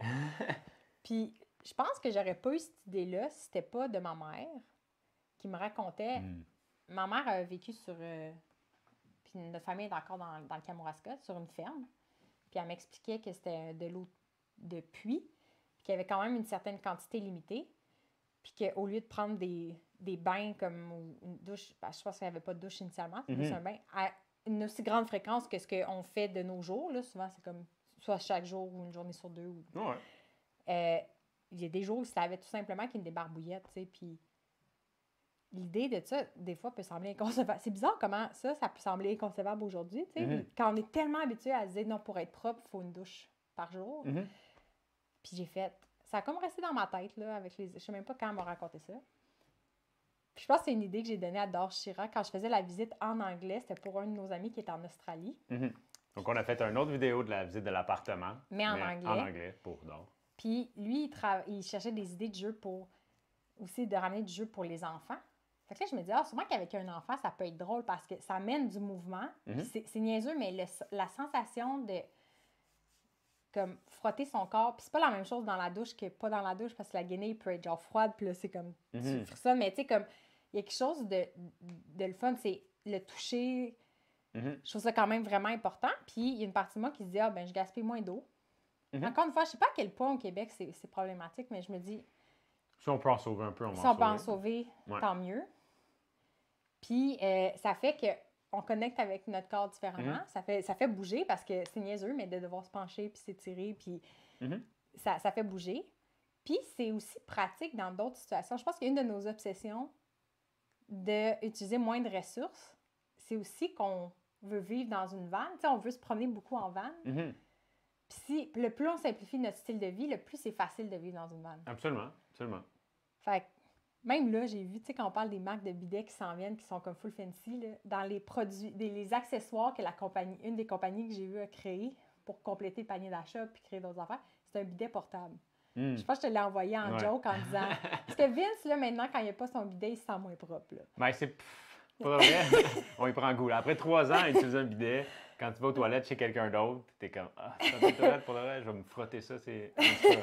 Puis je pense que j'aurais pas eu cette idée-là si c'était pas de ma mère qui me racontait. Mm. Ma mère a vécu sur... euh, puis notre famille est encore dans, dans le Kamouraska, sur une ferme. Puis elle m'expliquait que c'était de l'eau de puits, puis qu'il y avait quand même une certaine quantité limitée. Puis qu'au lieu de prendre des, des bains comme ou une douche, ben, je pense qu'il n'y avait pas de douche initialement, c'est juste Mhm. un bain, à une aussi grande fréquence que ce qu'on fait de nos jours. Là. Souvent, c'est comme soit chaque jour ou une journée sur deux. Ou, Ouais. euh, il y a des jours où il se lavait tout simplement avec une débarbouillette, tu sais, puis l'idée de ça, des fois, peut sembler inconcevable. C'est bizarre comment ça, ça peut sembler inconcevable aujourd'hui, tu sais, Mhm. quand on est tellement habitué à se dire, non, pour être propre, il faut une douche par jour. Mhm. Puis j'ai fait, ça a comme resté dans ma tête, là, avec les... Je sais même pas quand elle m'a raconté ça. Puis je pense que c'est une idée que j'ai donnée à Dor Chirac quand je faisais la visite en anglais. C'était pour un de nos amis qui est en Australie. Mhm. Donc, on a fait une autre vidéo de la visite de l'appartement. Mais en anglais. En anglais, pour Dor. Puis lui, il, tra- il cherchait des idées de jeux pour... aussi de ramener du jeu pour les enfants. Fait que là, je me dis, ah, sûrement qu'avec un enfant, ça peut être drôle parce que ça amène du mouvement. Mhm. Puis c'est, c'est niaiseux, mais le- la sensation de comme frotter son corps, puis c'est pas la même chose dans la douche que pas dans la douche parce que la guenille peut être genre froide, puis là, c'est comme Mhm. tu frissonnes, mais tu sais, comme il y a quelque chose de, de le fun, c'est le toucher. Mhm. Je trouve ça quand même vraiment important. Puis il y a une partie de moi qui se dit, ah, ben je gaspille moins d'eau. Mhm. Encore une fois, je sais pas à quel point au Québec c'est, c'est problématique, mais je me dis, Si on peut en sauver un peu, on va si on peut en sauver, Ouais. tant mieux. Puis euh, ça fait qu'on connecte avec notre corps différemment. Mhm. ça, fait, ça fait bouger parce que c'est niaiseux, mais de devoir se pencher puis s'étirer, puis Mhm. ça, ça fait bouger. Puis c'est aussi pratique dans d'autres situations. Je pense qu'une de nos obsessions d'utiliser moins de ressources, c'est aussi qu'on veut vivre dans une van. Tu sais, on veut se promener beaucoup en van. Mhm. Puis si, le plus on simplifie notre style de vie, le plus c'est facile de vivre dans une van. Absolument, absolument. Fait que même là, j'ai vu, tu sais, quand on parle des marques de bidets qui s'en viennent, qui sont comme full fancy, là, dans les produits, des, les accessoires que la compagnie, une des compagnies que j'ai vu a créé pour compléter le panier d'achat puis créer d'autres affaires, c'est un bidet portable. Mm. Je pense que je te l'ai envoyé en Ouais. joke en disant. Parce que Vince, là, maintenant, quand il n'a pas son bidet, il se sent moins propre. Là. Ben, c'est pff, pas vrai. On y prend goût. Là. Après trois ans, utiliser un bidet, quand tu vas aux toilettes chez quelqu'un d'autre, t'es comme ah, c'est pas des toilettes pour le vrai, je vais me frotter ça, c'est.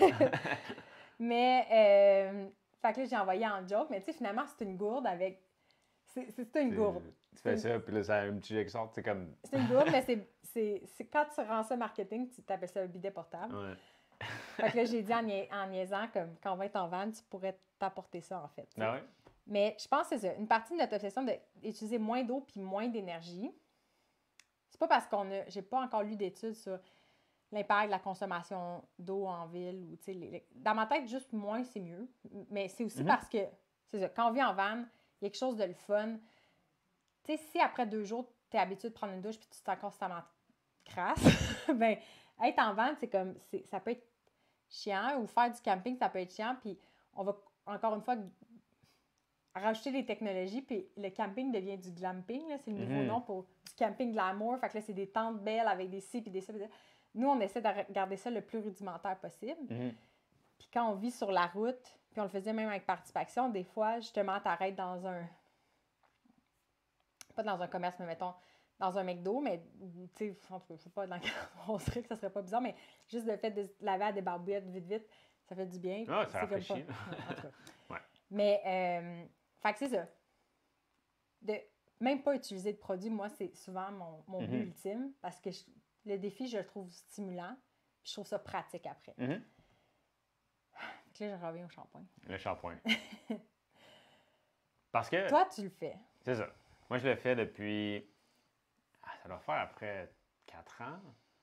Mais, euh, fait que là, j'ai envoyé en joke, mais tu sais, finalement, c'est une gourde avec. C'est, c'est, c'est une gourde. Tu fais ça, puis là, ça a un petit jet qui sort, c'est comme. C'est une gourde, mais c'est, c'est, c'est quand tu rends ça marketing, tu t'appelles ça un bidet portable. Ouais. Fait que là, j'ai dit en, nia- en niaisant, comme quand on va être en van, tu pourrais t'apporter ça, en fait. tu sais. Ah ouais? Mais je pense que c'est ça. Une partie de notre obsession d'utiliser moins d'eau puis moins d'énergie, c'est pas parce qu'on a. J'ai pas encore lu d'études sur l'impact de la consommation d'eau en ville. Ou, tu sais, les- les- dans ma tête, juste moins, c'est mieux. Mais c'est aussi Mhm. parce que, c'est ça, quand on vit en van, il y a quelque chose de le fun. Tu sais, si après deux jours, tu es habitué de prendre une douche puis tu te sens constamment crasse, ben être en van, c'est comme, c'est, ça peut être chiant. Ou faire du camping, ça peut être chiant. Puis on va, encore une fois, rajouter des technologies, puis le camping devient du glamping, là, c'est le nouveau Mhm. nom pour du camping glamour. Fait que là, c'est des tentes belles avec des ci, puis des ça. Puis des ça. Nous, on essaie de garder ça le plus rudimentaire possible. Mhm. Puis quand on vit sur la route, puis on le faisait même avec Participation, des fois, justement, t'arrêtes dans un... Pas dans un commerce, mais mettons, dans un McDo, mais, tu sais, en tout cas, je sais pas dans quel on serait que ça serait pas bizarre, mais juste le fait de se laver à des barbouillettes vite, vite, ça fait du bien. Ah, ça C'est comme rafraîchit. pas- Ouais, en tout cas. Ouais. Mais, euh, fait que c'est ça. De même pas utiliser de produits, moi, c'est souvent mon, mon but Mhm. ultime, parce que je- le défi, je le trouve stimulant, puis je trouve ça pratique après. Mhm. Fait que là, je reviens au shampoing. Le shampoing. Parce que, Toi, tu le fais. c'est ça. Moi, je le fais depuis. Ah, ça doit faire après quatre ans.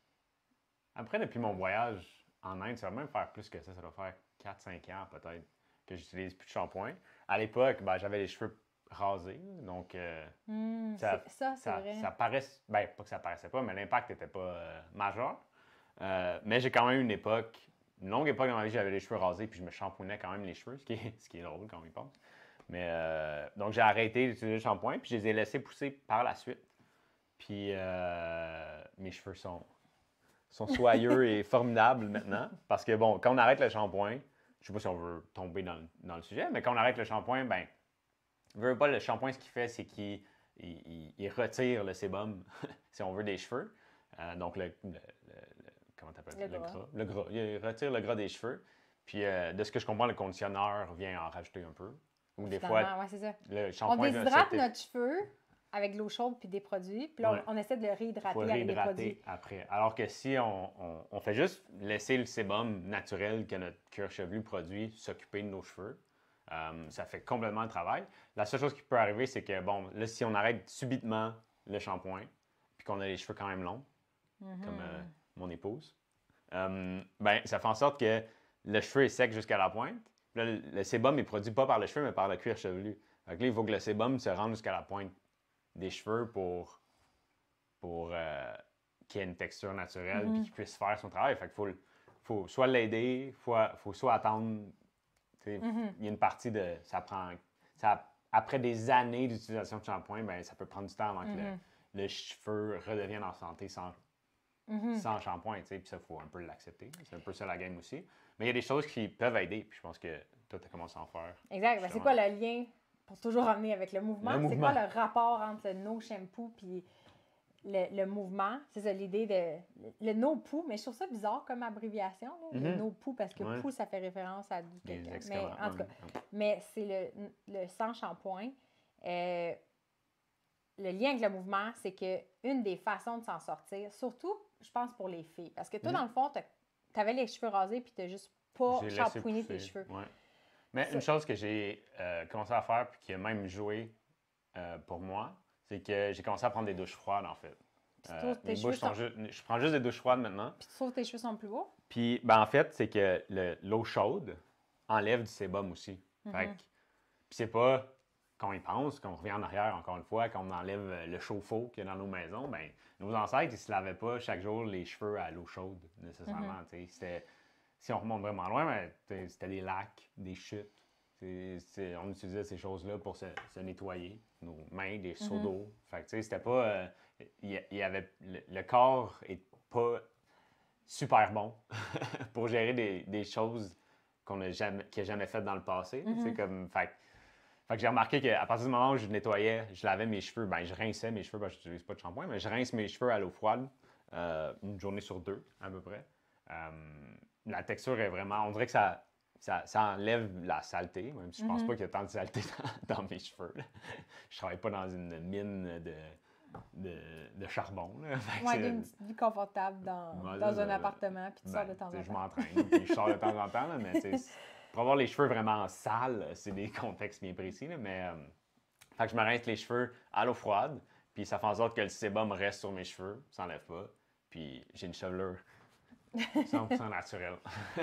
Après, depuis mon voyage en Inde, ça va même faire plus que ça. Ça doit faire quatre cinq ans peut-être que j'utilise plus de shampoing. À l'époque, ben, j'avais les cheveux rasés. Donc, euh, Hmm, Ça- c'est- ça, c'est ça, vrai. ça paraissait. Ben, pas que ça paraissait pas, mais l'impact n'était pas euh, majeur. Euh, mais j'ai quand même une époque, une longue époque dans ma vie, j'avais les cheveux rasés puis je me shampoinais quand même les cheveux, ce qui est, ce qui est drôle quand on y pense. Mais euh, donc j'ai arrêté d'utiliser le shampoing puis je les ai laissés pousser par la suite. Puis euh, mes cheveux sont, sont soyeux et formidables maintenant. Parce que bon, quand on arrête le shampoing, je sais pas si on veut tomber dans, le- dans le sujet, mais quand on arrête le shampoing, ben, veux pas, le shampoing, ce qu'il fait, c'est qu'il il, il- il retire le sébum, si on veut, des cheveux. Euh, donc, le, le- le- le- comment t'appelles ça? Le gras. Le gras. Il retire le gras des cheveux. Puis, euh, de ce que je comprends, le conditionneur vient en rajouter un peu. Ou des fois, Finalement, ouais, c'est ça. le On shampoing... déshydrate c'est- notre cheveu avec de l'eau chaude puis des produits. Puis là, Ouais. on, on essaie de le réhydrater faut avec des produits. réhydrater après. Alors que si on, on- on fait juste laisser le sébum naturel que notre cuir chevelu produit s'occuper de nos cheveux, euh, ça fait complètement le travail. La seule chose qui peut arriver, c'est que, bon, là, si on arrête subitement le shampoing, puis qu'on a les cheveux quand même longs, Mhm. comme euh, mon épouse, euh, ben, ça fait en sorte que le cheveu est sec jusqu'à la pointe. Là, le, le sébum est produit pas par le cheveu, mais par le cuir chevelu. Donc là, il faut que le sébum se rende jusqu'à la pointe des cheveux pour, pour euh, qu'il y ait une texture naturelle Mhm. et qu'il puisse faire son travail. Fait qu'il faut, le- faut soit l'aider, il faut, faut soit attendre. Tu sais, Mhm. Il y a une partie de. Ça prend. Ça, après des années d'utilisation de shampoing, ben, ça peut prendre du temps avant que Mhm. le, le cheveu redevienne en santé sans, Mhm. sans shampoing. tu sais, Puis ça, il faut un peu l'accepter. C'est un peu ça la game aussi. Mais il y a des choses qui peuvent aider. Puis je pense que toi, tu as commencé à en faire. Exact. Ben, c'est Justement. quoi le lien, pour toujours revenir avec le mouvement, Le c'est mouvement. quoi le rapport entre le no shampoo puis le, le mouvement? C'est ça l'idée de... Le no poo, mais je trouve ça bizarre comme abréviation, là, le Mhm. no poo, parce que Ouais. poo, ça fait référence à du Des caca. Mais excréments. en tout cas, ouais. mais c'est le, le sans shampoing. Euh, le lien avec le mouvement, c'est que une des façons de s'en sortir, surtout, je pense, pour les filles, parce que toi, Mhm. dans le fond, tu avais les cheveux rasés puis tu n'as juste pas J'ai laissé shampooiné tes pousser, cheveux. ouais. Mais Ça- une chose que j'ai euh, commencé à faire puis qui a même joué euh, pour moi, c'est que j'ai commencé à prendre des douches froides en fait. Tu Euh, trouves tes mes cheveux bouches sont sont- ju- je prends juste des douches froides maintenant. Puis tu trouves que tes cheveux sont plus beaux? Puis ben, en fait, c'est que le- l'eau chaude enlève du sébum aussi. Fait Mhm. que- puis c'est pas qu'on y pense, qu'on revient en arrière encore une fois, qu'on enlève le chauffe-eau qu'il y a dans nos maisons, ben nos ancêtres, ils se lavaient pas chaque jour les cheveux à l'eau chaude nécessairement. Mhm. tu sais. C'était- si on remonte vraiment loin, ben, t'sais, c'était des lacs, des chutes. C'est- c'est- on utilisait ces choses-là pour se, se nettoyer, nos mains, des seaux Mhm. d'eau. Fait que, tu sais, c'était pas. euh, Il y, il y avait, le, le corps est pas super bon pour gérer des, des choses qu'on a jamais, qu'il n'a jamais faites dans le passé. tu sais, Mhm. comme, fait, que- fait que j'ai remarqué qu'à partir du moment où je nettoyais, je lavais mes cheveux, ben, je rinçais mes cheveux, ben, je n'utilise pas de shampoing, mais je rince mes cheveux à l'eau froide euh, une journée sur deux, à peu près. Euh, la texture est vraiment. On dirait que ça, ça, ça enlève la saleté, même si je pense Mhm. pas qu'il y a tant de saleté dans, dans mes cheveux. là. Je travaille pas dans une mine de, de, de charbon. Là. Fait que Ouais, c'est- une petite vie confortable dans, Ouais, dans ça, un ça, appartement, puis tu ben, sors de temps tu sais, en je temps. m'entraîne, puis je sors de temps en temps, là, mais tu sais, c'est- pour avoir les cheveux vraiment sales, c'est des contextes bien précis. Là, mais euh, fait que je me rince les cheveux à l'eau froide, puis ça fait en sorte que le sébum reste sur mes cheveux, ça s'enlève pas. Puis j'ai une chevelure cent pour cent naturelle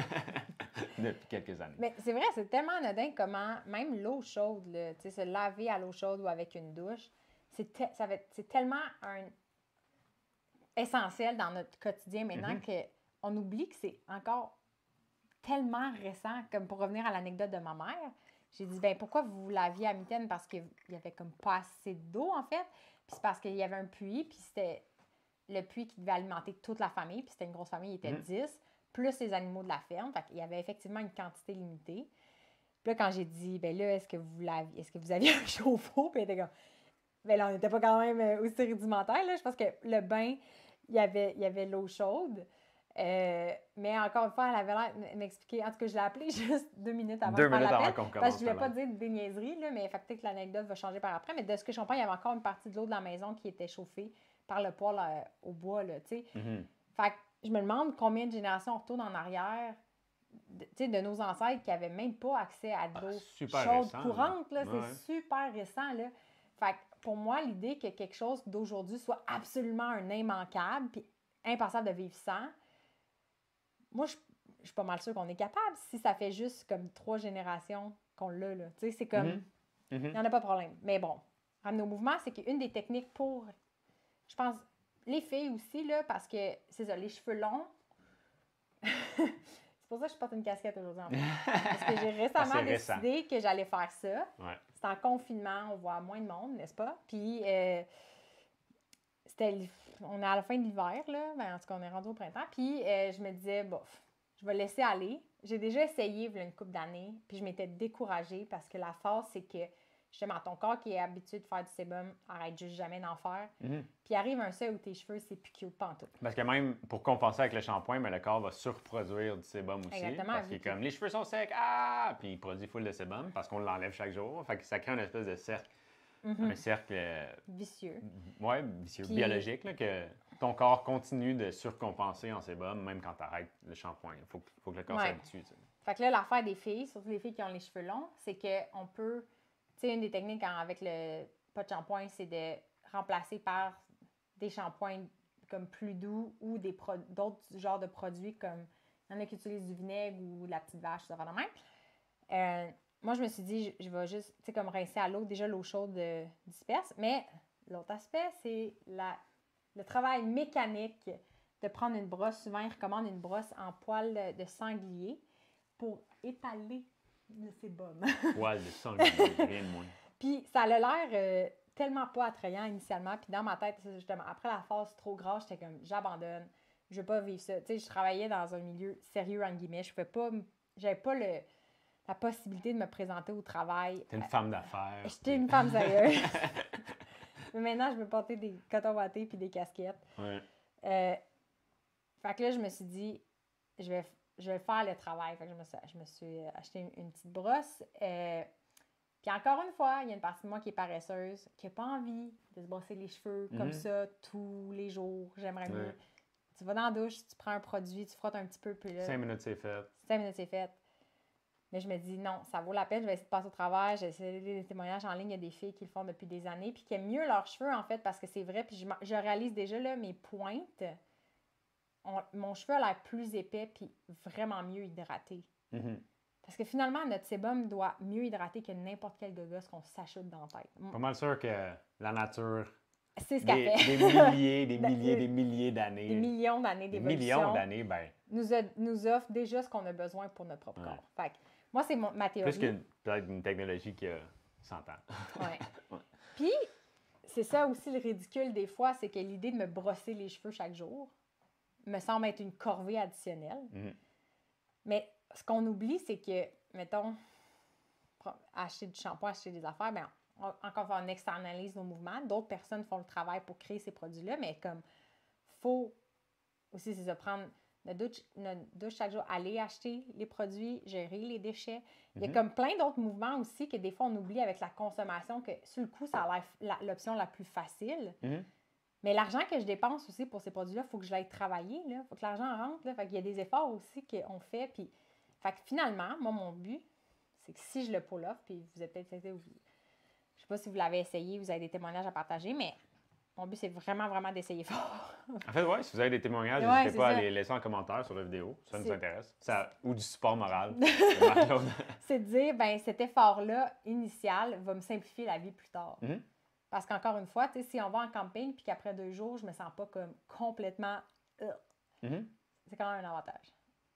depuis quelques années. Mais c'est vrai, c'est tellement anodin comment, même l'eau chaude, là, tu sais, se laver à l'eau chaude ou avec une douche, c'est te- ça va être- c'est tellement un essentiel dans notre quotidien maintenant Mhm. qu'on oublie que c'est encore tellement récent, comme pour revenir à l'anecdote de ma mère. J'ai dit, ben pourquoi vous laviez à mitaine? Parce qu'il y avait comme pas assez d'eau, en fait. Puis c'est parce qu'il y avait un puits, puis c'était le puits qui devait alimenter toute la famille, puis c'était une grosse famille, il était Mhm. dix, plus les animaux de la ferme. Fait qu'il y avait effectivement une quantité limitée. Puis là, quand j'ai dit, ben là, est-ce que vous l'aviez, est-ce que vous aviez un chauffe-eau? Puis elle était comme, ben là, on n'était pas quand même euh, aussi rudimentaire, là. Je pense que le bain, il y avait, il y avait l'eau chaude. Euh, mais encore une fois, elle avait l'air de m'expliquer. En tout cas, je l'ai appelée juste deux minutes avant Deux de faire minutes avant l'appel. qu'on Parce que commence je voulais le pas live. dire des niaiseries, là, mais fait que peut-être que l'anecdote va changer par après. Mais de ce que je comprends, il y avait encore une partie de l'eau de la maison qui était chauffée par le poêle euh, au bois, là, tu sais. Mhm. Fait que je me demande combien de générations on retourne en arrière, de, tu sais, de nos ancêtres qui n'avaient même pas accès à de Ah, l'eau super chaude, récent, là. courante, là. Ouais, C'est ouais. super récent, là. Fait que pour moi, l'idée que quelque chose d'aujourd'hui soit absolument un immanquable puis impassable de vivre sans, moi, je, je suis pas mal sûre qu'on est capable si ça fait juste comme trois générations qu'on l'a, là. Tu sais, c'est comme... Mhm. Il Mhm. n'y en a pas de problème. Mais bon, ramener au mouvement, c'est qu'une des techniques pour, je pense, les filles aussi, là, parce que, c'est ça, les cheveux longs... c'est pour ça que je porte une casquette aujourd'hui, en fait. Parce que j'ai récemment Assez récent. décidé que j'allais faire ça. Ouais. C'est en confinement, on voit moins de monde, n'est-ce pas? Puis, euh, c'était, l- on est à la fin de l'hiver, là. Ben, en tout cas, on est rendu au printemps. Puis, euh, je me disais, bof, je vais laisser aller. J'ai déjà essayé, il y a une couple d'années, puis je m'étais découragée parce que la force, c'est que, justement, ton corps qui est habitué de faire du sébum, arrête juste jamais d'en faire. Mhm. Puis, arrive un seuil où tes cheveux, c'est plus cute pantoute. Parce que même pour compenser avec le shampoing, mais le corps va surproduire du sébum aussi. Exactement, Parce vu qu'il est que- comme les cheveux sont secs, ah! Puis il produit full de sébum parce qu'on l'enlève chaque jour. Fait que ça crée une espèce de cercle. Un cercle, euh, Vicieux. ouais, vicieux, Puis- biologique, là, que ton corps continue de surcompenser en sébum, même quand tu arrêtes le shampoing. Il faut, que- faut que le corps Ouais. s'habitue. tu sais. Fait que là, l'affaire des filles, surtout les filles qui ont les cheveux longs, c'est qu'on peut, tu sais, une des techniques en- avec le pas de shampoing, c'est de remplacer par des shampoings comme plus doux ou des pro- d'autres genres de produits comme, il y en a qui utilisent du vinaigre ou de la petite vache, ça va de même. Euh, moi, je me suis dit, je, je vais juste, tu sais, comme rincer à l'eau, déjà l'eau chaude euh, disperse, mais l'autre aspect, c'est la, le travail mécanique de prendre une brosse. Souvent, ils recommandent une brosse en poil de, de sanglier pour étaler le sébum. Poil de sanglier, rien de moins. Puis ça a l'air euh, tellement pas attrayant initialement. Puis dans ma tête, c'est justement, après la phase trop grasse, j'étais comme, j'abandonne. Je veux pas vivre ça. Tu sais, je travaillais dans un milieu sérieux, en guillemets. Je pouvais pas, m- j'avais pas le, la possibilité de me présenter au travail. T'es une femme d'affaires. J'étais une femme sérieuse. Mais maintenant, je veux porter des cotons wattés puis des casquettes. Ouais. Euh, fait que là, je me suis dit, je vais, je vais faire le travail. Fait que je me suis, je me suis acheté une, une petite brosse. Euh, puis encore une fois, il y a une partie de moi qui est paresseuse, qui n'a pas envie de se brosser les cheveux comme Mhm. ça tous les jours. J'aimerais mieux. Ouais. Tu vas dans la douche, tu prends un produit, tu frottes un petit peu, puis là, Cinq minutes, c'est fait. cinq minutes, c'est fait. Mais je me dis, non, ça vaut la peine, je vais essayer de passer au travers. J'ai essayé des témoignages en ligne, il y a des filles qui le font depuis des années, puis qui aiment mieux leurs cheveux, en fait, parce que c'est vrai, puis je, m'en- je réalise déjà, là, mes pointes, ont- mon cheveu a l'air plus épais, puis vraiment mieux hydraté. Mhm. Parce que finalement, notre sébum doit mieux hydrater que n'importe quel gogosse qu'on s'achoute dans la tête. Pas mal sûr que la nature, C'est ce qu'elle des, fait. des milliers, des Ben, milliers, euh, des milliers d'années, Des millions d'années des d'évolution millions d'années, ben, nous, a- nous offre déjà ce qu'on a besoin pour notre propre Ouais. corps. Fait que, moi, c'est mon- ma théorie. plus que peut-être une technologie qui a cent ans. Ouais. Ouais. Puis, c'est ça aussi le ridicule des fois, c'est que l'idée de me brosser les cheveux chaque jour me semble être une corvée additionnelle. Mhm. Mais ce qu'on oublie, c'est que, mettons, pro- acheter du shampoing, acheter des affaires, bien, on, encore une fois, on externalise nos mouvements. D'autres personnes font le travail pour créer ces produits-là, mais comme, faut aussi, c'est ça, prendre notre douche, notre douche chaque jour, aller acheter les produits, gérer les déchets. Il y a Mhm. comme plein d'autres mouvements aussi que des fois, on oublie avec la consommation, que sur le coup, ça a l'air la- l'option la plus facile. Mhm. Mais l'argent que je dépense aussi pour ces produits-là, il faut que je l'aille travailler. Il faut que l'argent rentre. Là. Fait qu'il y a des efforts aussi qu'on fait. Puis, fait que finalement, moi, mon but, c'est que si je le pull off, puis vous êtes peut-être essayé, vous- je sais pas si vous l'avez essayé, vous avez des témoignages à partager, mais mon but, c'est vraiment, vraiment d'essayer fort. En fait, ouais, si vous avez des témoignages, Ouais, n'hésitez c'est pas à ça. les laisser en commentaire sur la vidéo. Ça nous C'est- intéresse. Ça, ou du support moral. de Marc-Claude. C'est de dire, ben cet effort-là initial va me simplifier la vie plus tard. Mhm. Parce qu'encore une fois, tu sais, si on va en camping puis qu'après deux jours, je me sens pas comme complètement... euh, Mhm. c'est quand même un avantage.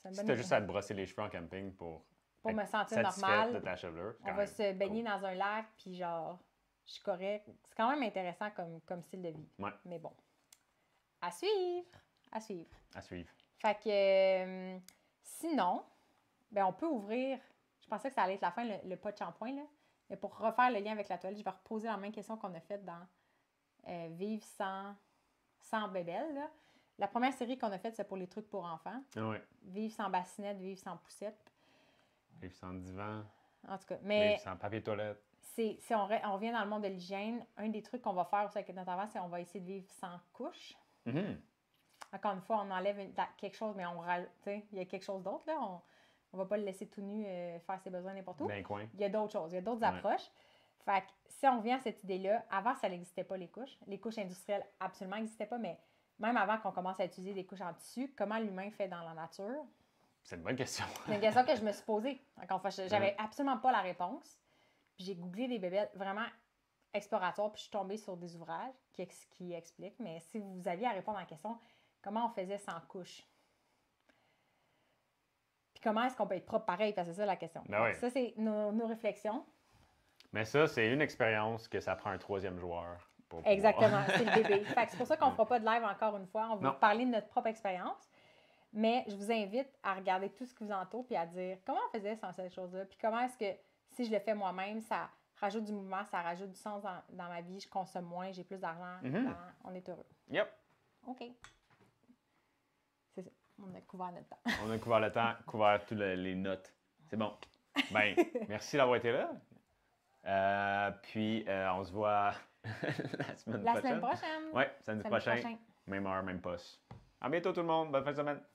c'est une Si bonne t'as idée. juste à te brosser les cheveux en camping pour, Pour être me sentir satisfaite normale, de ta chevelure, c'est on quand va même se baigner cool. dans un lac, puis genre, je suis correcte. C'est quand même intéressant comme, comme style de vie. Ouais. Mais bon, à suivre, à suivre. À suivre. Fait que, euh, sinon, ben on peut ouvrir, je pensais que ça allait être la fin, le, le pas de shampoing, là. Mais pour refaire le lien avec la toilette, je vais reposer la même question qu'on a faite dans euh, Vivre sans, sans bébelle, là. La première série qu'on a faite, c'est pour les trucs pour enfants. Ah ouais. Vivre sans bassinette, vivre sans poussette. Vivre sans divan, En tout cas, mais vivre sans papier toilette. c'est, si on, re- on revient dans le monde de l'hygiène, un des trucs qu'on va faire aussi avec notre enfant, c'est qu'on va essayer de vivre sans couche. Mhm. Encore une fois, on enlève une- la- quelque chose, mais on rajoute, tu sais, il y a quelque chose d'autre, là. On ne va pas le laisser tout nu euh, faire ses besoins n'importe où. Dans les coins. Il y a d'autres choses, il y a d'autres Ouais. approches. Fait que si on revient à cette idée-là, avant, ça n'existait pas, les couches. Les couches industrielles, absolument, n'existaient pas, mais même avant qu'on commence à utiliser des couches en tissu, comment l'humain fait dans la nature? C'est une bonne question. C'est une question que je me suis posée. Encore une fois, je- j'avais Ouais. absolument pas la réponse. Puis j'ai googlé des bébelles vraiment exploratoires, puis je suis tombée sur des ouvrages qui, ex- qui expliquent. Mais si vous aviez à répondre à la question, comment on faisait sans couche? Puis comment est-ce qu'on peut être propre pareil? Parce que c'est ça la question. Ben oui. Ça, c'est nos, nos réflexions. Mais ça, c'est une expérience que ça prend un troisième joueur pour pouvoir- Exactement, c'est le bébé. Fait que c'est pour ça qu'on ne fera pas de live encore une fois. On va Non. vous parler de notre propre expérience. Mais je vous invite à regarder tout ce qui vous entoure puis à dire comment on faisait sans cette chose-là. Puis comment est-ce que si je le fais moi-même, ça rajoute du mouvement, ça rajoute du sens dans, dans ma vie, je consomme moins, j'ai plus d'argent, Mhm. dans- on est heureux. Yep. OK. C'est ça. On a couvert notre temps. On a couvert le temps, couvert toutes le- les notes. C'est bon. Ben, merci d'avoir été là. Euh, puis, euh, on se voit la semaine La prochaine. semaine prochaine. Oui, samedi Samedi prochain. prochain. Même heure, même poste. À bientôt tout le monde. Bonne fin de semaine.